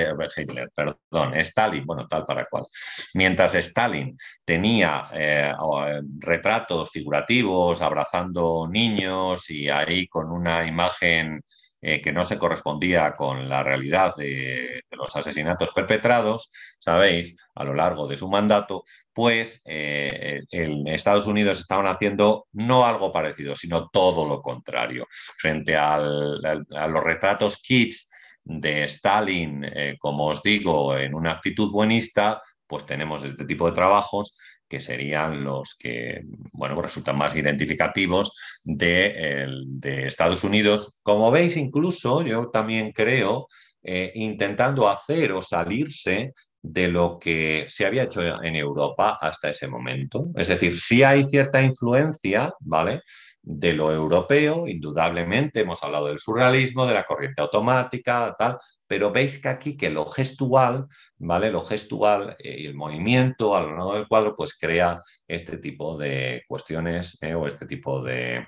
Stalin, bueno, tal para cual, mientras Stalin tenía retratos figurativos abrazando niños y ahí con una imagen que no se correspondía con la realidad de los asesinatos perpetrados, ¿sabéis?, a lo largo de su mandato, pues en Estados Unidos estaban haciendo no algo parecido, sino todo lo contrario. Frente a los retratos kitsch de Stalin, como os digo, en una actitud buenista, pues tenemos este tipo de trabajos que serían los que, bueno, pues resultan más identificativos de Estados Unidos. Como veis, incluso yo también creo, intentando hacer o salirse de lo que se había hecho en Europa hasta ese momento. Es decir, sí hay cierta influencia, ¿vale?, de lo europeo, indudablemente, hemos hablado del surrealismo, de la corriente automática, tal, pero veis que aquí que lo gestual, ¿vale? Lo gestual y el movimiento a lo largo del cuadro, pues crea este tipo de cuestiones o este tipo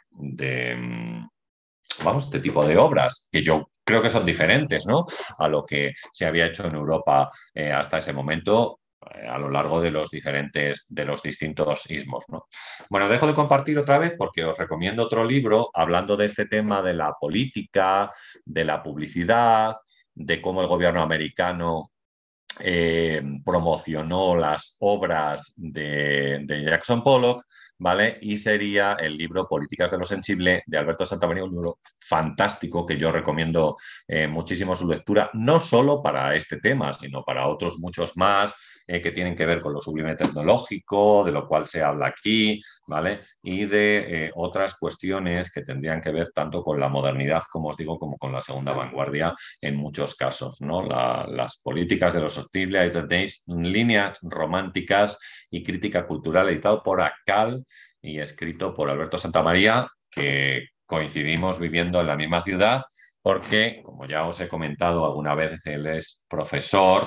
vamos, este tipo de obras, que yo creo que son diferentes, ¿no? A lo que se había hecho en Europa hasta ese momento a lo largo de de los distintos ismos, ¿no? Bueno, dejo de compartir otra vez porque os recomiendo otro libro hablando de este tema de la política, de la publicidad, de cómo el gobierno americano promocionó las obras de Jackson Pollock, ¿vale? Y sería el libro Políticas de lo Sensible de Alberto Santamaría, un libro fantástico que yo recomiendo muchísimo su lectura, no solo para este tema, sino para otros muchos más que tienen que ver con lo sublime tecnológico, de lo cual se habla aquí, ¿vale? Y de otras cuestiones que tendrían que ver tanto con la modernidad, como os digo, como con la segunda vanguardia en muchos casos, ¿no? Las políticas de lo sostenible, ahí tenéis líneas románticas y crítica cultural, editado por ACAL y escrito por Alberto Santamaría, que coincidimos viviendo en la misma ciudad, porque, como ya os he comentado alguna vez, él es profesor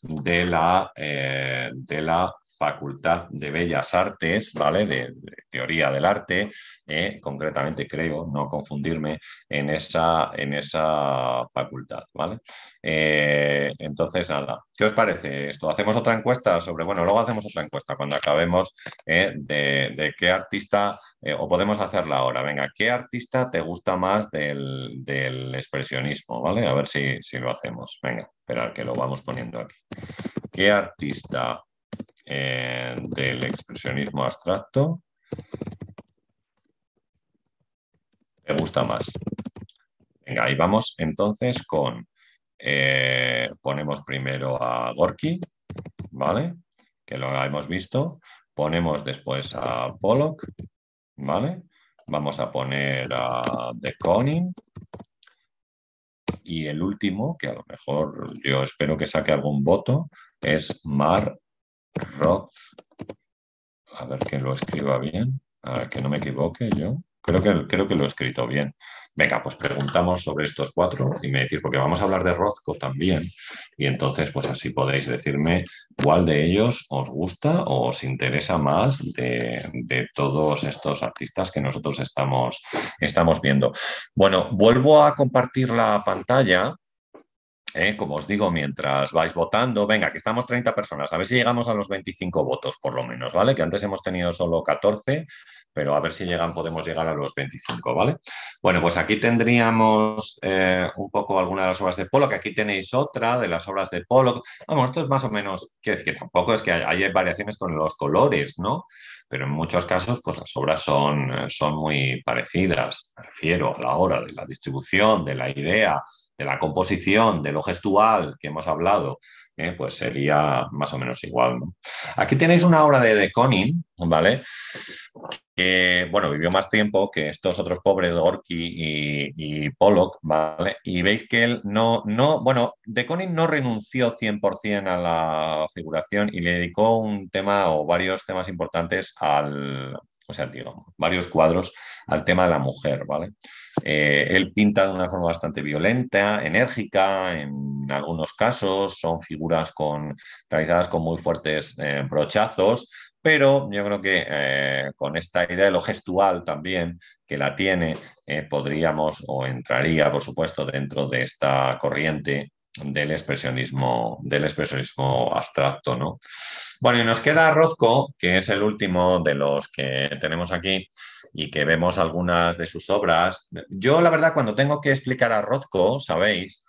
de la Facultad de Bellas Artes, ¿vale? De Teoría del Arte, concretamente creo, no confundirme, en esa facultad, ¿vale? Entonces, nada, ¿qué os parece esto? ¿Hacemos otra encuesta sobre, bueno, luego hacemos otra encuesta cuando acabemos de qué artista, o podemos hacerla ahora, venga, ¿qué artista te gusta más del expresionismo, ¿vale? A ver si lo hacemos. Venga, esperad que lo vamos poniendo aquí. ¿Qué artista del expresionismo abstracto te gusta más? Venga, ahí vamos entonces con, ponemos primero a Gorky, ¿vale? Que lo hemos visto. Ponemos después a Pollock, ¿vale? Vamos a poner a de Kooning. Y el último, que a lo mejor yo espero que saque algún voto, es Mark Roth. A ver que lo escriba bien, a ver, que no me equivoque yo. Creo que lo he escrito bien. Venga, pues preguntamos sobre estos cuatro y me decís, porque vamos a hablar de Rothko también, y entonces pues así podéis decirme cuál de ellos os gusta o os interesa más de todos estos artistas que nosotros estamos viendo. Bueno, vuelvo a compartir la pantalla. Como os digo, mientras vais votando, venga, que estamos 30 personas, a ver si llegamos a los 25 votos, por lo menos, ¿vale? Que antes hemos tenido solo 14, pero a ver si podemos llegar a los 25, ¿vale? Bueno, pues aquí tendríamos un poco algunas de las obras de Pollock, aquí tenéis otra de las obras de Pollock. Vamos, esto es más o menos, quiero decir que tampoco es que hay variaciones con los colores, ¿no? Pero en muchos casos, pues las obras son muy parecidas, me refiero a la hora de la distribución, de la idea, de la composición, de lo gestual que hemos hablado, pues sería más o menos igual, ¿no? Aquí tenéis una obra de Kooning, ¿vale? Que, bueno, vivió más tiempo que estos otros pobres, Gorky y Pollock, ¿vale? Y veis que él bueno, de Kooning no renunció 100% a la figuración y le dedicó un tema o varios temas importantes o sea, digamos, varios cuadros al tema de la mujer, ¿vale? Él pinta de una forma bastante violenta, enérgica, en algunos casos son figuras realizadas con muy fuertes brochazos, pero yo creo que con esta idea de lo gestual también que la tiene, podríamos o entraría, por supuesto, dentro de esta corriente del expresionismo abstracto, ¿no? Bueno, y nos queda Rothko, que es el último de los que tenemos aquí y que vemos algunas de sus obras. Yo, la verdad, cuando tengo que explicar a Rothko, sabéis,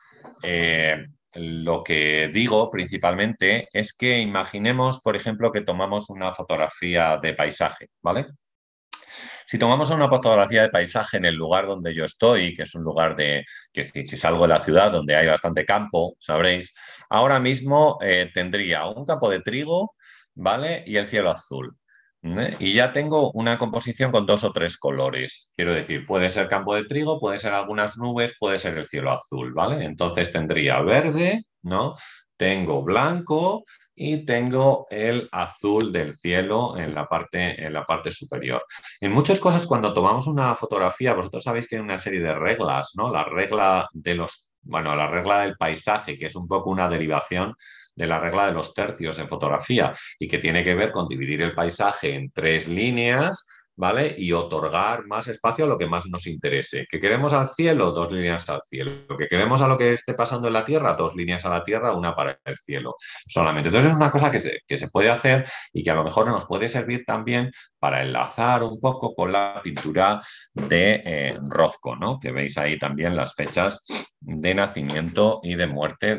lo que digo principalmente es que imaginemos, por ejemplo, que tomamos una fotografía de paisaje, ¿vale? Si tomamos una fotografía de paisaje en el lugar donde yo estoy, que es un lugar que si salgo de la ciudad donde hay bastante campo, sabréis, ahora mismo tendría un campo de trigo, ¿vale? Y el cielo azul. Y ya tengo una composición con dos o tres colores. Quiero decir, puede ser campo de trigo, puede ser algunas nubes, puede ser el cielo azul, ¿vale? Entonces tendría verde, ¿no? Tengo blanco, y tengo el azul del cielo en la parte superior. En muchas cosas, cuando tomamos una fotografía, vosotros sabéis que hay una serie de reglas, ¿no? La regla de bueno, la regla del paisaje, que es un poco una derivación de la regla de los tercios en fotografía y que tiene que ver con dividir el paisaje en tres líneas, ¿vale? Y otorgar más espacio a lo que más nos interese. ¿Que queremos al cielo? Dos líneas al cielo. ¿Que queremos a lo que esté pasando en la Tierra? Dos líneas a la Tierra, una para el cielo solamente. Entonces es una cosa que se puede hacer y que a lo mejor nos puede servir también para enlazar un poco con la pintura de Rothko, ¿no? Que veis ahí también las fechas de nacimiento y de muerte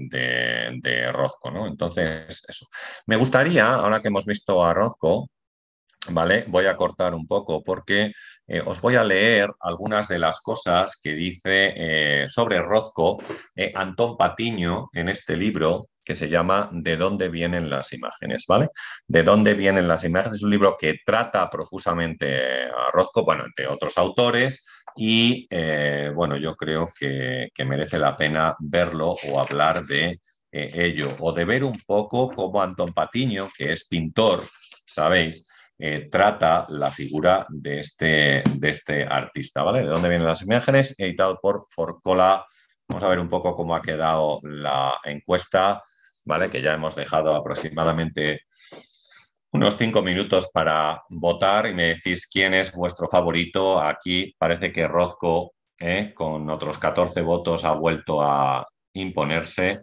de Rothko, ¿no? Entonces, eso. Me gustaría, ahora que hemos visto a Rothko, ¿vale? Voy a cortar un poco porque os voy a leer algunas de las cosas que dice sobre Rothko Antón Patiño en este libro que se llama ¿De dónde vienen las imágenes? ¿Vale? ¿De dónde vienen las imágenes? Es un libro que trata profusamente a Rothko, bueno, entre otros autores, y bueno, yo creo que merece la pena verlo o hablar de ello, o de ver un poco cómo Antón Patiño, que es pintor, ¿sabéis? Trata la figura de este artista, ¿vale? ¿De dónde vienen las imágenes? Editado por Forcola. Vamos a ver un poco cómo ha quedado la encuesta, ¿vale? Que ya hemos dejado aproximadamente unos 5 minutos para votar y me decís quién es vuestro favorito. Aquí parece que Rothko, con otros 14 votos, ha vuelto a imponerse,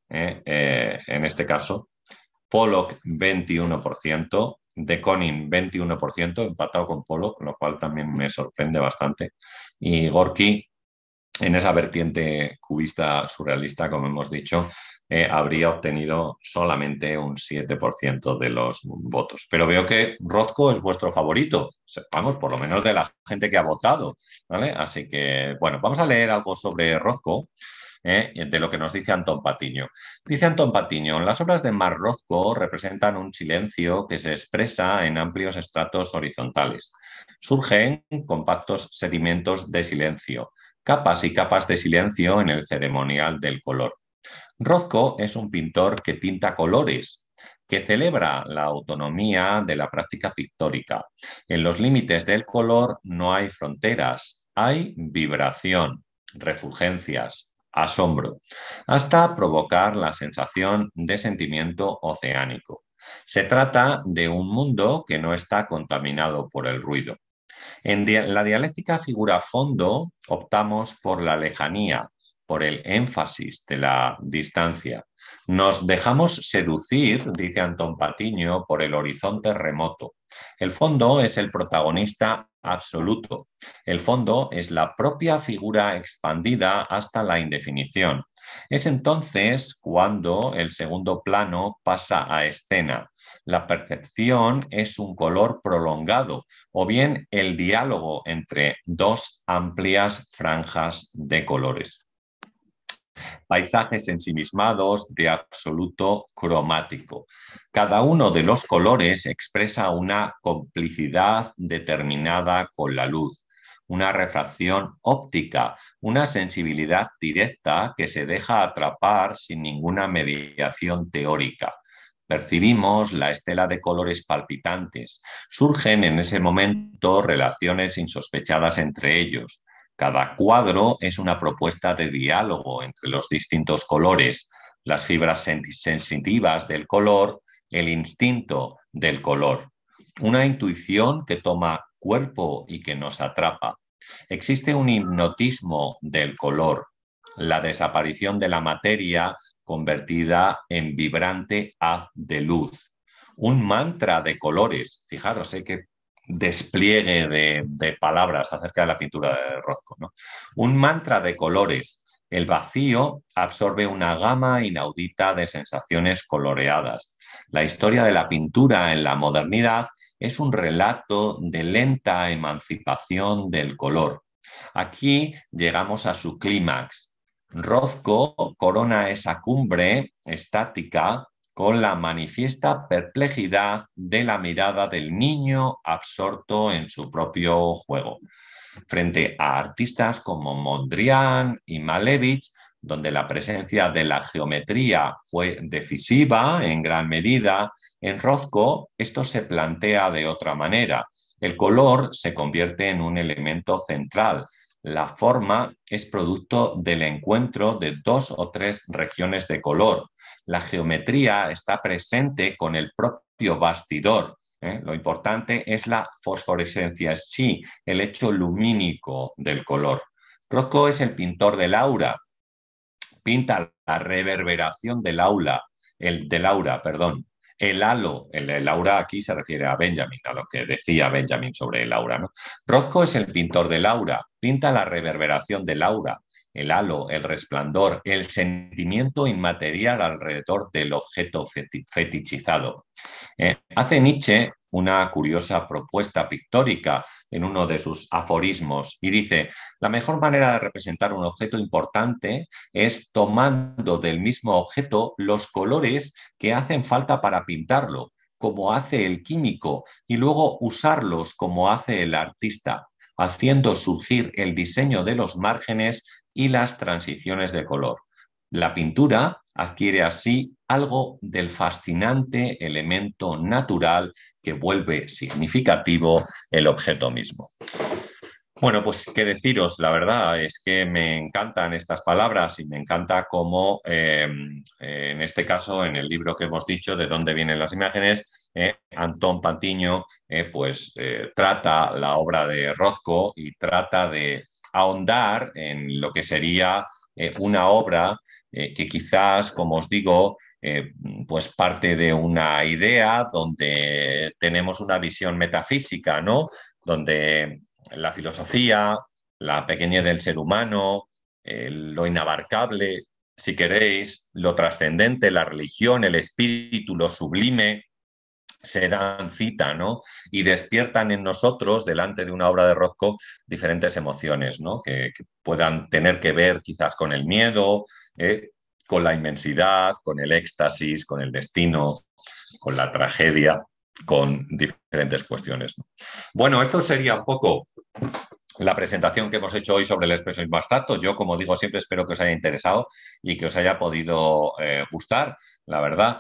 en este caso. Pollock 21%, de Koning 21%, empatado con Pollock, lo cual también me sorprende bastante. Y Gorky, en esa vertiente cubista surrealista, como hemos dicho, habría obtenido solamente un 7% de los votos. Pero veo que Rothko es vuestro favorito, vamos, por lo menos de la gente que ha votado, ¿vale? Así que, bueno, vamos a leer algo sobre Rothko, de lo que nos dice Antón Patiño. Dice Antón Patiño, las obras de Marc Rothko representan un silencio que se expresa en amplios estratos horizontales. Surgen compactos sedimentos de silencio, capas y capas de silencio en el ceremonial del color. Rothko es un pintor que pinta colores, que celebra la autonomía de la práctica pictórica. En los límites del color no hay fronteras, hay vibración, refulgencias, asombro, hasta provocar la sensación de sentimiento oceánico. Se trata de un mundo que no está contaminado por el ruido. En la dialéctica figura-fondo optamos por la lejanía, por el énfasis de la distancia. Nos dejamos seducir, dice Antón Patiño, por el horizonte remoto. El fondo es el protagonista absoluto. El fondo es la propia figura expandida hasta la indefinición. Es entonces cuando el segundo plano pasa a escena. La percepción es un color prolongado o bien el diálogo entre dos amplias franjas de colores. Paisajes ensimismados de absoluto cromático. Cada uno de los colores expresa una complicidad determinada con la luz, una refracción óptica, una sensibilidad directa que se deja atrapar sin ninguna mediación teórica. Percibimos la estela de colores palpitantes. Surgen en ese momento relaciones insospechadas entre ellos. Cada cuadro es una propuesta de diálogo entre los distintos colores, las fibras sensitivas del color, el instinto del color. Una intuición que toma cuerpo y que nos atrapa. Existe un hipnotismo del color, la desaparición de la materia convertida en vibrante haz de luz. Un mantra de colores. Fijaros, que despliegue de palabras acerca de la pintura de Rothko, ¿no? Un mantra de colores. El vacío absorbe una gama inaudita de sensaciones coloreadas. La historia de la pintura en la modernidad es un relato de lenta emancipación del color. Aquí llegamos a su clímax. Rothko corona esa cumbre estática con la manifiesta perplejidad de la mirada del niño absorto en su propio juego. Frente a artistas como Mondrian y Malevich, donde la presencia de la geometría fue decisiva en gran medida, en Rothko esto se plantea de otra manera. El color se convierte en un elemento central. La forma es producto del encuentro de dos o tres regiones de color. La geometría está presente con el propio bastidor. Lo importante es la fosforescencia, sí, el hecho lumínico del color. Rothko es el pintor del aura, pinta la reverberación del aura, perdón. El halo, el aura aquí se refiere a Benjamin, a lo que decía Benjamin sobre el aura, ¿no? Rothko es el pintor del aura, pinta la reverberación del aura, el halo, el resplandor, el sentimiento inmaterial alrededor del objeto fetichizado. Hace Nietzsche una curiosa propuesta pictórica en uno de sus aforismos y dice, la mejor manera de representar un objeto importante es tomando del mismo objeto los colores que hacen falta para pintarlo, como hace el químico, y luego usarlos como hace el artista, haciendo surgir el diseño de los márgenes y las transiciones de color. La pintura adquiere así algo del fascinante elemento natural que vuelve significativo el objeto mismo. Bueno, pues qué deciros, la verdad es que me encantan estas palabras y me encanta cómo, en este caso, en el libro que hemos dicho, De dónde vienen las imágenes, Antón Pantiño trata la obra de Rothko y trata de ahondar en lo que sería una obra que quizás, como os digo, pues parte de una idea donde tenemos una visión metafísica, ¿no? Donde la filosofía, la pequeñez del ser humano, lo inabarcable, si queréis, lo trascendente, la religión, el espíritu, lo sublime, se dan cita, ¿no? Y despiertan en nosotros, delante de una obra de Rothko, diferentes emociones, ¿no? Que puedan tener que ver quizás con el miedo, con la inmensidad, con el éxtasis, con el destino, con la tragedia, con diferentes cuestiones, ¿no? Bueno, esto sería un poco la presentación que hemos hecho hoy sobre el expresionismo abstracto. Yo, como digo, siempre espero que os haya interesado y que os haya podido gustar, la verdad.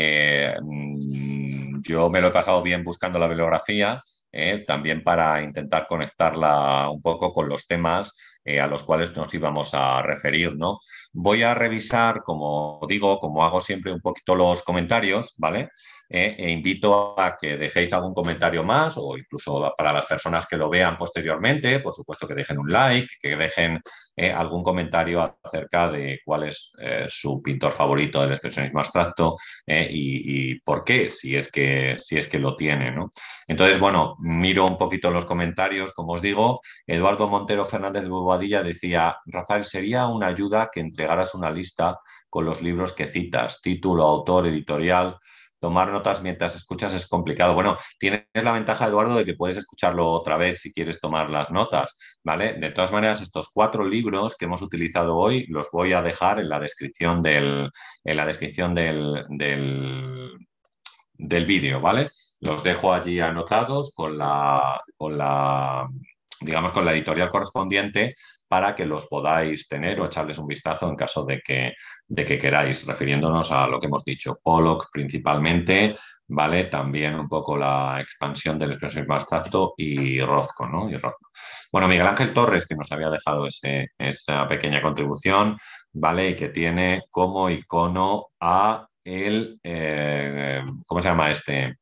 Yo me lo he pasado bien buscando la bibliografía, también para intentar conectarla un poco con los temas a los cuales nos íbamos a referir, ¿no? Voy a revisar, como digo, como hago siempre, un poquito los comentarios, ¿vale? E invito a que dejéis algún comentario más o incluso para las personas que lo vean posteriormente, por supuesto que dejen un like, que dejen algún comentario acerca de cuál es su pintor favorito del expresionismo abstracto y por qué, si es que lo tiene, ¿no? Entonces, bueno, miro un poquito los comentarios, como os digo. Eduardo Montero Fernández de Bobadilla decía, Rafael, sería una ayuda que entregaras una lista con los libros que citas, título, autor, editorial. Tomar notas mientras escuchas es complicado. Bueno, tienes la ventaja, Eduardo, de que puedes escucharlo otra vez si quieres tomar las notas, ¿vale? De todas maneras, estos 4 libros que hemos utilizado hoy los voy a dejar en la descripción del vídeo, ¿vale? Los dejo allí anotados digamos, con la editorial correspondiente para que los podáis tener o echarles un vistazo en caso de que queráis, refiriéndonos a lo que hemos dicho, Pollock principalmente, ¿vale? También un poco la expansión del expresionismo abstracto y Rothko, ¿no? Y Rothko. Bueno, Miguel Ángel Torres, que nos había dejado esa pequeña contribución, ¿vale? Y que tiene como icono a ¿cómo se llama este?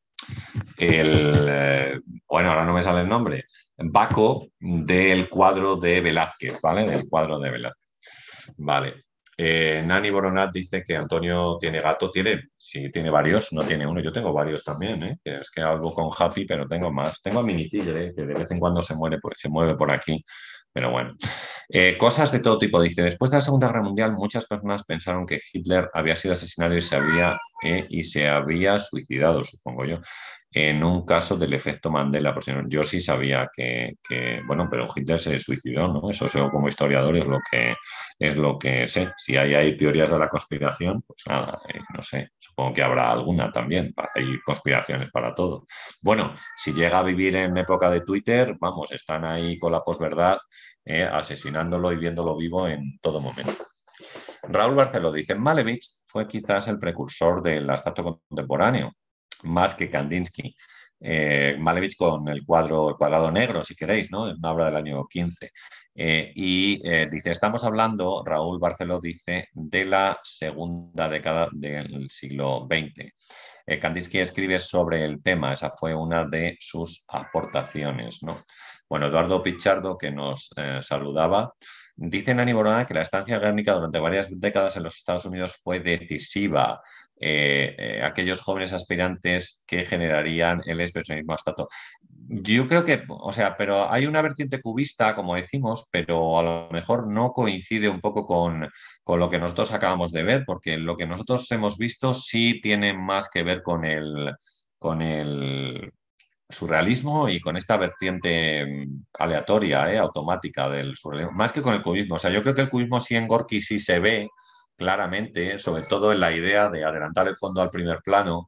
Bueno, ahora no me sale el nombre, Baco del cuadro de Velázquez, ¿vale? Del cuadro de Velázquez. Vale. Nani Boronat dice que Antonio tiene gato, sí, tiene varios, no tiene uno, yo tengo varios también, ¿eh? Que es que hablo con Happy, pero tengo más. Tengo a Mini Tigre, que de vez en cuando se mueve por aquí, pero bueno. Cosas de todo tipo, dice, después de la Segunda Guerra Mundial muchas personas pensaron que Hitler había sido asesinado y se había suicidado, supongo yo, en un caso del efecto Mandela. Por si no, yo sí sabía bueno, pero Hitler se suicidó, ¿no? Eso como historiador es lo que sé. Si hay teorías de la conspiración, pues nada, no sé, supongo que habrá alguna también. Hay conspiraciones para todo. Bueno, si llega a vivir en época de Twitter, vamos, están ahí con la posverdad, asesinándolo y viéndolo vivo en todo momento. Raúl Barceló dice, Malevich fue quizás el precursor del abstracto contemporáneo, más que Kandinsky. Malevich con el cuadrado negro, si queréis, ¿no? Es una obra del año 15. Dice, estamos hablando, Raúl Barceló dice, de la segunda década del siglo XX. Kandinsky escribe sobre el tema, esa fue una de sus aportaciones, ¿no? Bueno, Eduardo Pichardo, que nos saludaba, dice Nani Borona que la estancia guernica durante varias décadas en los Estados Unidos fue decisiva. Aquellos jóvenes aspirantes que generarían el expresionismo abstracto. Yo creo que, o sea, pero hay una vertiente cubista, como decimos, pero a lo mejor no coincide un poco con lo que nosotros acabamos de ver, porque lo que nosotros hemos visto sí tiene más que ver con el surrealismo y con esta vertiente aleatoria, automática del surrealismo, más que con el cubismo. O sea, yo creo que el cubismo sí en Gorky sí se ve claramente, sobre todo en la idea de adelantar el fondo al primer plano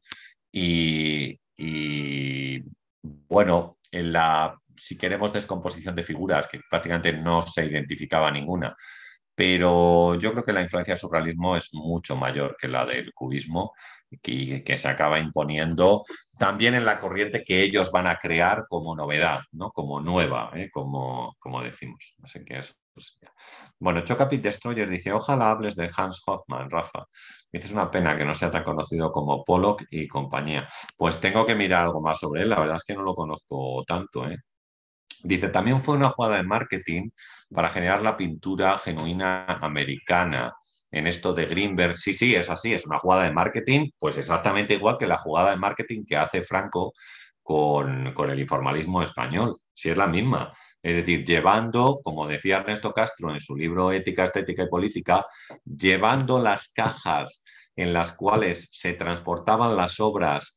y bueno, en la, si queremos, descomposición de figuras, que prácticamente no se identificaba ninguna. Pero yo creo que la influencia del surrealismo es mucho mayor que la del cubismo, que se acaba imponiendo también en la corriente que ellos van a crear como novedad, ¿no? Como nueva, como decimos. Así que eso. Pues, ya. Bueno, Chocapit Destroyer dice, ojalá hables de Hans Hofmann, Rafa. Dice, es una pena que no sea tan conocido como Pollock y compañía. Pues tengo que mirar algo más sobre él, la verdad es que no lo conozco tanto, ¿eh? Dice, también fue una jugada de marketing para generar la pintura genuina americana. En esto de Greenberg, sí, sí, es así, es una jugada de marketing, pues exactamente igual que la jugada de marketing que hace Franco con el informalismo español, si es la misma. Es decir, llevando, como decía Ernesto Castro en su libro Ética, Estética y Política, llevando las cajas en las cuales se transportaban las obras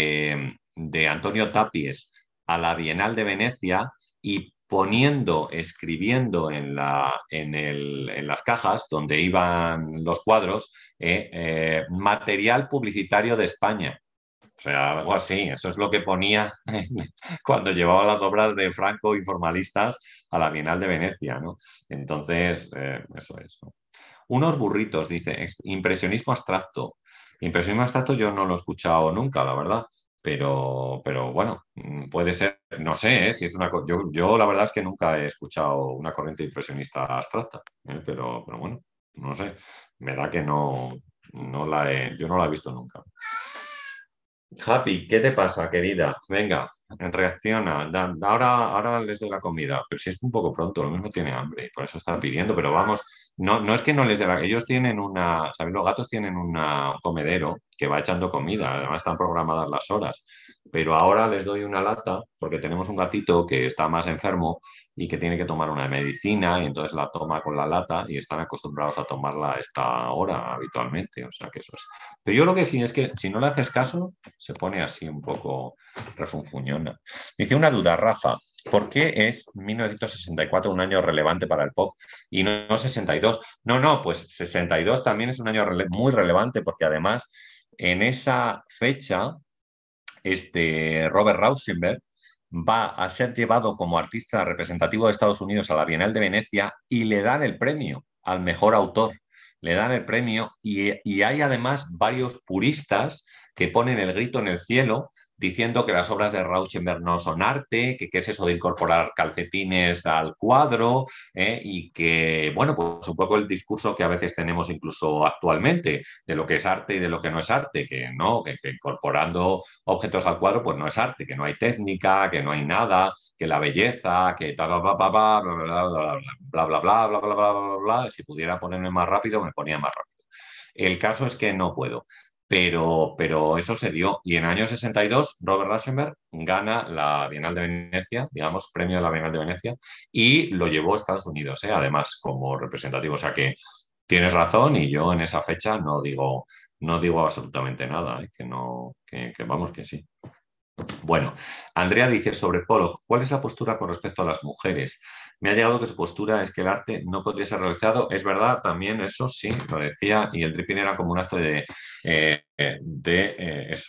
de Antonio Tapies a la Bienal de Venecia y poniendo, escribiendo en las cajas donde iban los cuadros, material publicitario de España. O sea, algo así. Eso es lo que ponía cuando llevaba las obras de Franco informalistas a la Bienal de Venecia, ¿no? Entonces, eso es, ¿no? Unos burritos, dice, impresionismo abstracto. Impresionismo abstracto yo no lo he escuchado nunca, la verdad. Pero bueno, puede ser, no sé, si es una yo la verdad es que nunca he escuchado una corriente impresionista abstracta, pero bueno, no sé, me da que yo no la he visto nunca. Happy, ¿qué te pasa, querida? Venga, reacciona. Ahora les doy la comida, pero si es un poco pronto, lo mismo tiene hambre, y por eso está pidiendo, pero vamos, no es que no les dé la... Ellos tienen ¿sabes? Los gatos tienen un comedero que va echando comida, además están programadas las horas, pero ahora les doy una lata porque tenemos un gatito que está más enfermo y que tiene que tomar una medicina y entonces la toma con la lata y están acostumbrados a tomarla a esta hora habitualmente, o sea que eso es. Pero yo lo que sí es que si no le haces caso, se pone así un poco refunfuñona. Dice una duda, Rafa, ¿por qué es 1964 un año relevante para el pop y no 62? No, pues 62 también es un año muy relevante porque además en esa fecha Robert Rauschenberg va a ser llevado como artista representativo de Estados Unidos a la Bienal de Venecia y le dan el premio al mejor autor. Le dan el premio y hay además varios puristas que ponen el grito en el cielo diciendo que las obras de Rauschenberg no son arte, que qué es eso de incorporar calcetines al cuadro, y que, bueno, pues un poco el discurso que a veces tenemos incluso actualmente de lo que es arte y de lo que no es arte, que no, que incorporando objetos al cuadro pues no es arte, que no hay técnica, que no hay nada, que la belleza, que tal, bla, bla, bla, bla, bla, bla, bla, bla, bla, bla, bla, bla, bla, bla, si pudiera ponerme más rápido, me ponía más rápido. El caso es que no puedo. Pero eso se dio. Y en el año 62, Robert Rauschenberg gana la Bienal de Venecia, digamos, premio de la Bienal de Venecia, y lo llevó a Estados Unidos, además, como representativo. O sea que tienes razón y yo en esa fecha no digo absolutamente nada, que no, que vamos, que sí. Bueno, Andrea dice sobre Pollock, ¿cuál es la postura con respecto a las mujeres? Me ha llegado que su postura es que el arte no podría ser realizado. Es verdad, también eso sí, lo decía, y el dripping era como un acto de eso.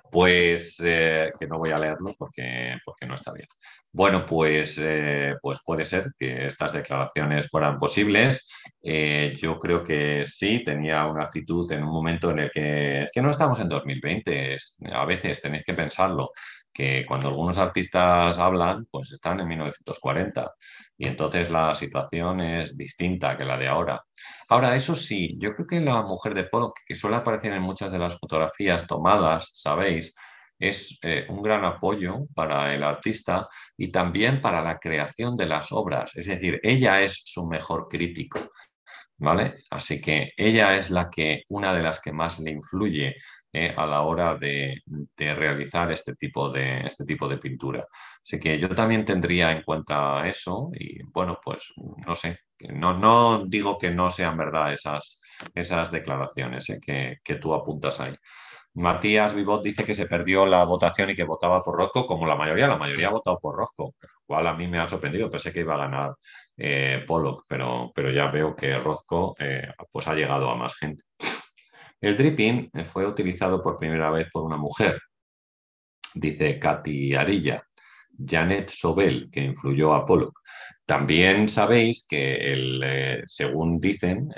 Pues que no voy a leerlo porque no está bien. Bueno, pues puede ser que estas declaraciones fueran posibles. Yo creo que sí, tenía una actitud en un momento en el que es que no estamos en 2020. A veces tenéis que pensarlo, que cuando algunos artistas hablan, pues están en 1940 y entonces la situación es distinta que la de ahora. Ahora, eso sí, yo creo que la mujer de Pollock, que suele aparecer en muchas de las fotografías tomadas, ¿sabéis? Es un gran apoyo para el artista y también para la creación de las obras. Es decir, ella es su mejor crítico, ¿vale? Así que ella es una de las que más le influye a la hora de realizar este tipo de pintura. Así que yo también tendría en cuenta eso y bueno, pues no sé, no digo que no sean verdad esas declaraciones que tú apuntas ahí. Matías Vivot dice que se perdió la votación y que votaba por Rozco, como la mayoría ha votado por Rozco, lo cual a mí me ha sorprendido, pensé que iba a ganar Pollock, pero ya veo que Rozco pues ha llegado a más gente. El dripping fue utilizado por primera vez por una mujer, dice Katy Arilla, Janet Sobel, que influyó a Pollock. También sabéis que, según dicen,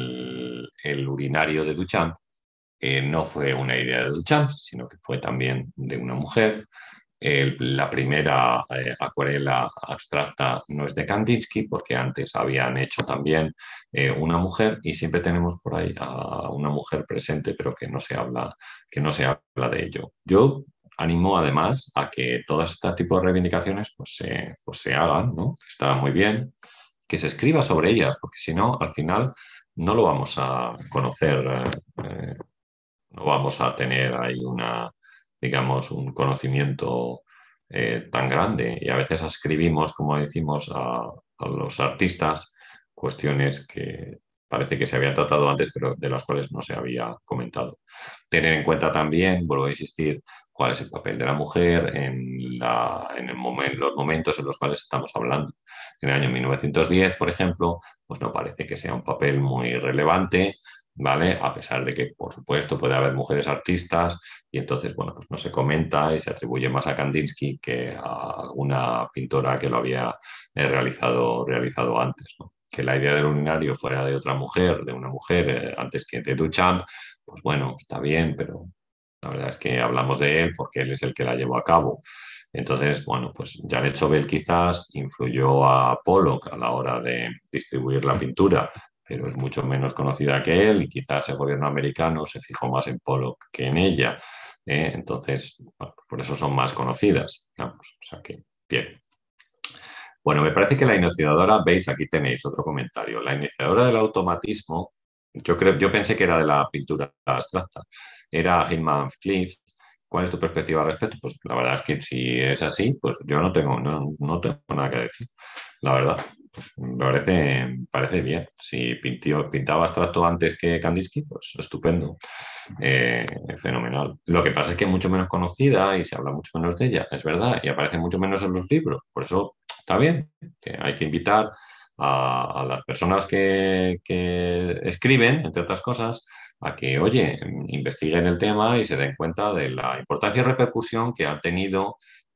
el urinario de Duchamp no fue una idea de Duchamp, sino que fue también de una mujer. La primera acuarela abstracta no es de Kandinsky, porque antes habían hecho también una mujer y siempre tenemos por ahí a una mujer presente, pero que no se habla de ello. Yo animo además a que todo este tipo de reivindicaciones pues se hagan, ¿no? Está muy bien que se escriba sobre ellas, porque si no, al final no lo vamos a conocer no vamos a tener ahí digamos, un conocimiento tan grande. Y a veces escribimos, como decimos, a los artistas cuestiones que parece que se habían tratado antes, pero de las cuales no se había comentado. Tener en cuenta también, vuelvo a insistir, cuál es el papel de la mujer los momentos en los cuales estamos hablando. En el año 1910, por ejemplo, pues no parece que sea un papel muy relevante, ¿vale? A pesar de que, por supuesto, puede haber mujeres artistas y entonces, bueno, pues no se comenta y se atribuye más a Kandinsky que a alguna pintora que lo había realizado antes, ¿no? Que la idea del urinario fuera de otra mujer, de una mujer antes que de Duchamp, pues bueno, está bien, pero la verdad es que hablamos de él porque él es el que la llevó a cabo. Entonces, bueno, pues Janet Sobel quizás influyó a Pollock a la hora de distribuir la pintura, pero es mucho menos conocida que él y quizás el gobierno americano se fijó más en Pollock que en ella. Entonces, bueno, por eso son más conocidas, digamos. O sea que, bien. Bueno, me parece que la iniciadora, veis, aquí tenéis otro comentario. La iniciadora del automatismo, yo pensé que era de la pintura abstracta, era Hilma Cliff. ¿Cuál es tu perspectiva al respecto? Pues la verdad es que si es así, pues yo no tengo nada que decir. La verdad, pues parece bien. Si pintaba abstracto antes que Kandinsky, pues estupendo. Fenomenal. Lo que pasa es que es mucho menos conocida y se habla mucho menos de ella, es verdad, y aparece mucho menos en los libros. Por eso está bien, que hay que invitar a las personas que escriben, entre otras cosas, a que, oye, investiguen el tema y se den cuenta de la importancia y repercusión que han tenido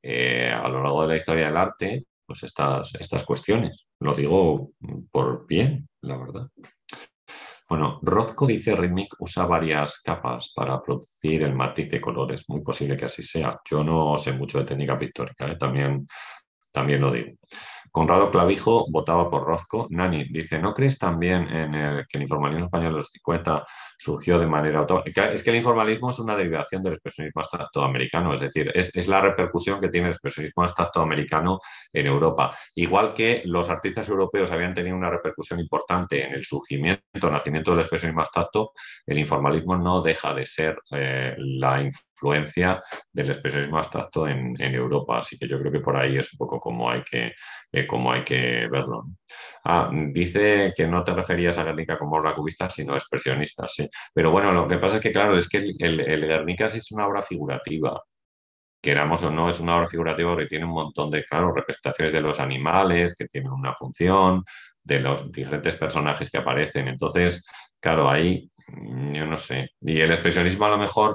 a lo largo de la historia del arte, pues estas cuestiones. Lo digo por bien, la verdad. Bueno, Rothko dice Rhythmic usa varias capas para producir el matiz de colores. Muy posible que así sea. Yo no sé mucho de técnica pictórica, ¿eh? También lo digo. Conrado Clavijo votaba por Rozco. Nani dice, ¿no crees también que el informalismo español de los 50 surgió de manera autónoma? Es que el informalismo es una derivación del expresionismo abstracto americano, es decir, es la repercusión que tiene el expresionismo abstracto americano en Europa. Igual que los artistas europeos habían tenido una repercusión importante en el surgimiento, nacimiento del expresionismo abstracto, el informalismo no deja de ser la influencia del expresionismo abstracto en Europa. Así que yo creo que por ahí es un poco como hay que verlo. Dice que no te referías a Guernica como obra cubista, sino expresionista, sí. Pero bueno, lo que pasa es que, claro, es que el Guernica sí es una obra figurativa. Queramos o no, es una obra figurativa porque tiene un montón de, claro, representaciones de los animales, que tienen una función, de los diferentes personajes que aparecen. Entonces, claro, ahí yo no sé. Y el expresionismo a lo mejor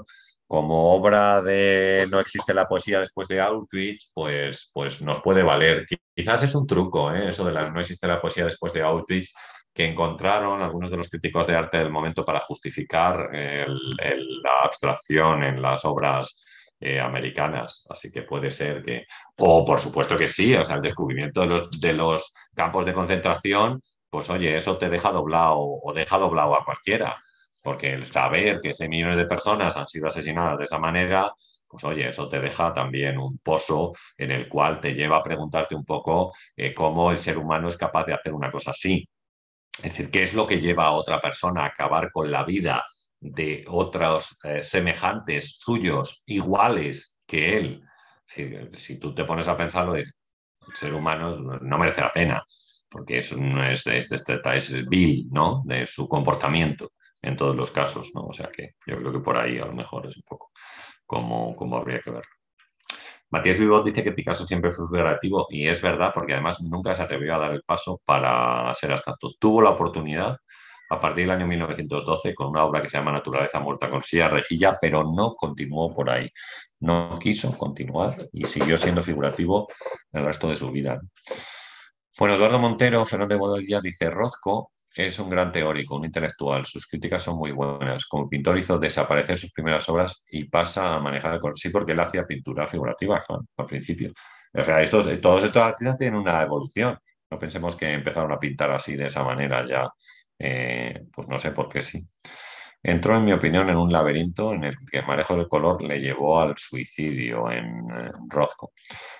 como obra de no existe la poesía después de Auschwitz, pues nos puede valer. Quizás es un truco, ¿eh? Eso de la no existe la poesía después de Auschwitz, que encontraron algunos de los críticos de arte del momento para justificar la abstracción en las obras americanas. Así que puede ser que, o por supuesto que sí, o sea, el descubrimiento de los campos de concentración, pues oye, eso te deja doblado o deja doblado a cualquiera. Porque el saber que 6 millones de personas han sido asesinadas de esa manera, pues oye, eso te deja también un pozo en el cual te lleva a preguntarte un poco cómo el ser humano es capaz de hacer una cosa así. Es decir, ¿qué es lo que lleva a otra persona a acabar con la vida de otros semejantes suyos, iguales que él? Es decir, si tú te pones a pensarlo, el ser humano no merece la pena, porque eso no es vil, ¿no? De su comportamiento en todos los casos, ¿no? O sea que yo creo que por ahí a lo mejor es un poco como habría que verlo. Matías Vivot dice que Picasso siempre fue figurativo y es verdad porque además nunca se atrevió a dar el paso para ser abstracto. Tuvo la oportunidad a partir del año 1912 con una obra que se llama Naturaleza muerta con silla rejilla, pero no continuó por ahí. No quiso continuar y siguió siendo figurativo el resto de su vida. Bueno, Eduardo Montero, Fernando de Bodilla dice, Rothko es un gran teórico, un intelectual. Sus críticas son muy buenas. Como pintor hizo desaparecer sus primeras obras y pasa a manejar el color. Sí, porque él hacía pintura figurativa, claro, al principio. O sea, todos estos artistas tienen una evolución. No pensemos que empezaron a pintar así de esa manera ya, pues no sé por qué sí. Entró, en mi opinión, en un laberinto en el que el manejo del color le llevó al suicidio en Rothko.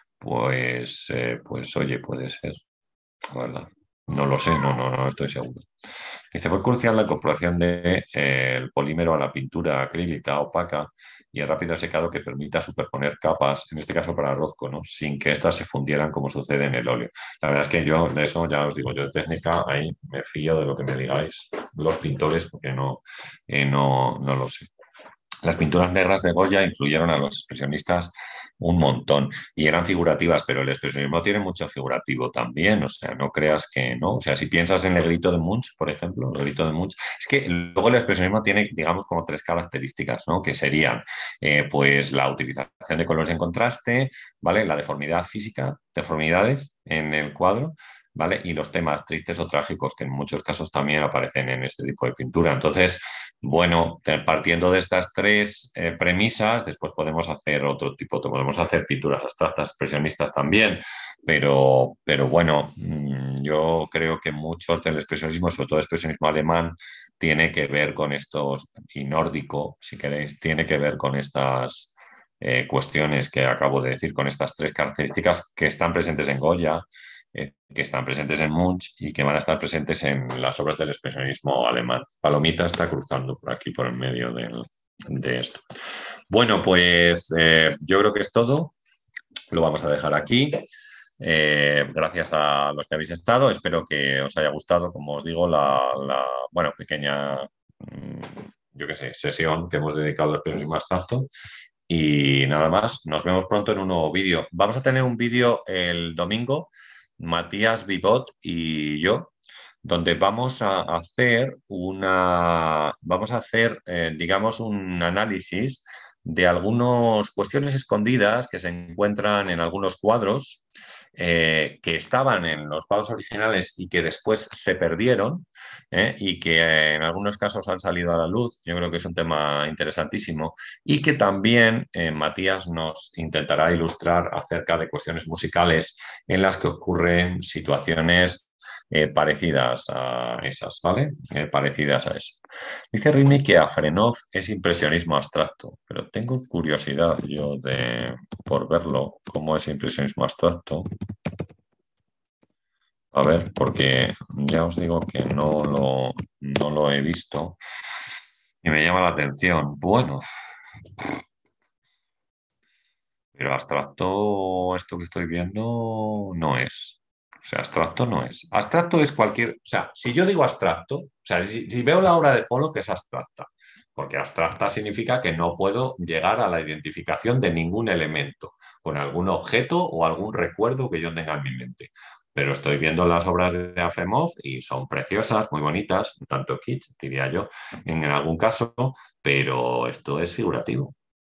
Pues oye, puede ser, la verdad. No lo sé, no estoy seguro. Dice, fue crucial la incorporación de, el polímero a la pintura acrílica opaca y el rápido secado que permita superponer capas, en este caso para Rozco, ¿no? Sin que éstas se fundieran como sucede en el óleo. La verdad es que yo de eso ya os digo, yo de técnica ahí me fío de lo que me digáis los pintores porque no lo sé. Las pinturas negras de Goya influyeron a los expresionistas un montón y eran figurativas, pero el expresionismo tiene mucho figurativo también, o sea, no creas que no. O sea, si piensas en el grito de Munch, por ejemplo, el grito de Munch, es que luego el expresionismo tiene, digamos, como tres características, ¿no? Que serían, pues, la utilización de colores en contraste, ¿vale? La deformidad física, deformidades en el cuadro, ¿vale? Y los temas tristes o trágicos, que en muchos casos también aparecen en este tipo de pintura. Entonces, bueno, partiendo de estas tres premisas, después podemos hacer otro tipo, podemos hacer pinturas abstractas, expresionistas también, pero bueno, yo creo que mucho del expresionismo, sobre todo el expresionismo alemán, tiene que ver con estos, y nórdico, si queréis, tiene que ver con estas cuestiones que acabo de decir, con estas tres características que están presentes en Goya, que están presentes en Munch y que van a estar presentes en las obras del expresionismo alemán. Palomita está cruzando por aquí, por el medio de esto. Bueno, pues yo creo que es todo. Lo vamos a dejar aquí. Gracias a los que habéis estado. Espero que os haya gustado, como os digo, bueno, pequeña, yo qué sé, sesión que hemos dedicado al expresionismo abstracto. Y nada más, nos vemos pronto en un nuevo vídeo. Vamos a tener un vídeo el domingo, Matías Vivot y yo, donde vamos a hacer, digamos, un análisis de algunas cuestiones escondidas que se encuentran en algunos cuadros que estaban en los cuadros originales y que después se perdieron y que en algunos casos han salido a la luz. Yo creo que es un tema interesantísimo y que también Matías nos intentará ilustrar acerca de cuestiones musicales en las que ocurren situaciones parecidas a esas, ¿vale? Parecidas a eso. Dice Ritmi que Afrenov es impresionismo abstracto, pero tengo curiosidad yo por verlo, cómo es impresionismo abstracto. A ver, porque ya os digo que no lo he visto y me llama la atención. Bueno, pero abstracto, esto que estoy viendo, no es. O sea, abstracto no es. Abstracto es cualquier. O sea, si yo digo abstracto, o sea, si veo la obra de Polo, que es abstracta, porque abstracta significa que no puedo llegar a la identificación de ningún elemento con algún objeto o algún recuerdo que yo tenga en mi mente. Pero estoy viendo las obras de Afremov y son preciosas, muy bonitas, un tanto kitsch, diría yo, en algún caso, pero esto es figurativo.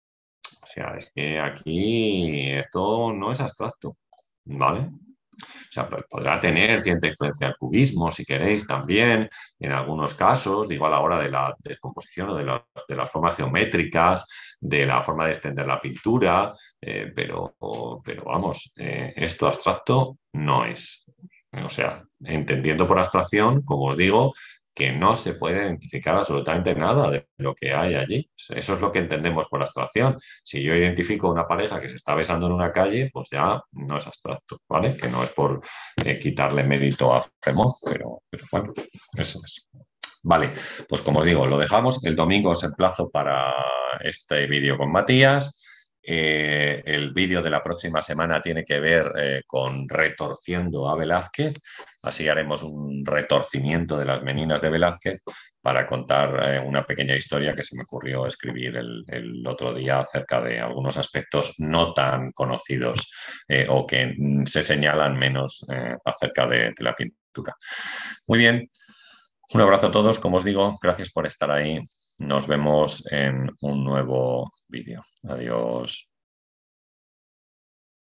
sea, es que aquí esto no es abstracto, ¿vale? O sea, podrá tener cierta influencia del cubismo, si queréis, también, en algunos casos, digo, a la hora de la descomposición o de las formas geométricas, de la forma de extender la pintura, pero vamos, esto abstracto no es. O sea, entendiendo por abstracción, como os digo, que no se puede identificar absolutamente nada de lo que hay allí. Eso es lo que entendemos por abstracción. Si yo identifico una pareja que se está besando en una calle, pues ya no es abstracto, ¿vale? Que no es por quitarle mérito a Fremont, pero bueno, eso es. Vale, pues como os digo, lo dejamos. El domingo os emplazo para este vídeo con Matías. El vídeo de la próxima semana tiene que ver con retorciendo a Velázquez. Así haremos un retorcimiento de las meninas de Velázquez para contar una pequeña historia que se me ocurrió escribir el otro día acerca de algunos aspectos no tan conocidos o que se señalan menos acerca de la pintura. Muy bien, un abrazo a todos, como os digo, gracias por estar ahí. Nos vemos en un nuevo vídeo. Adiós.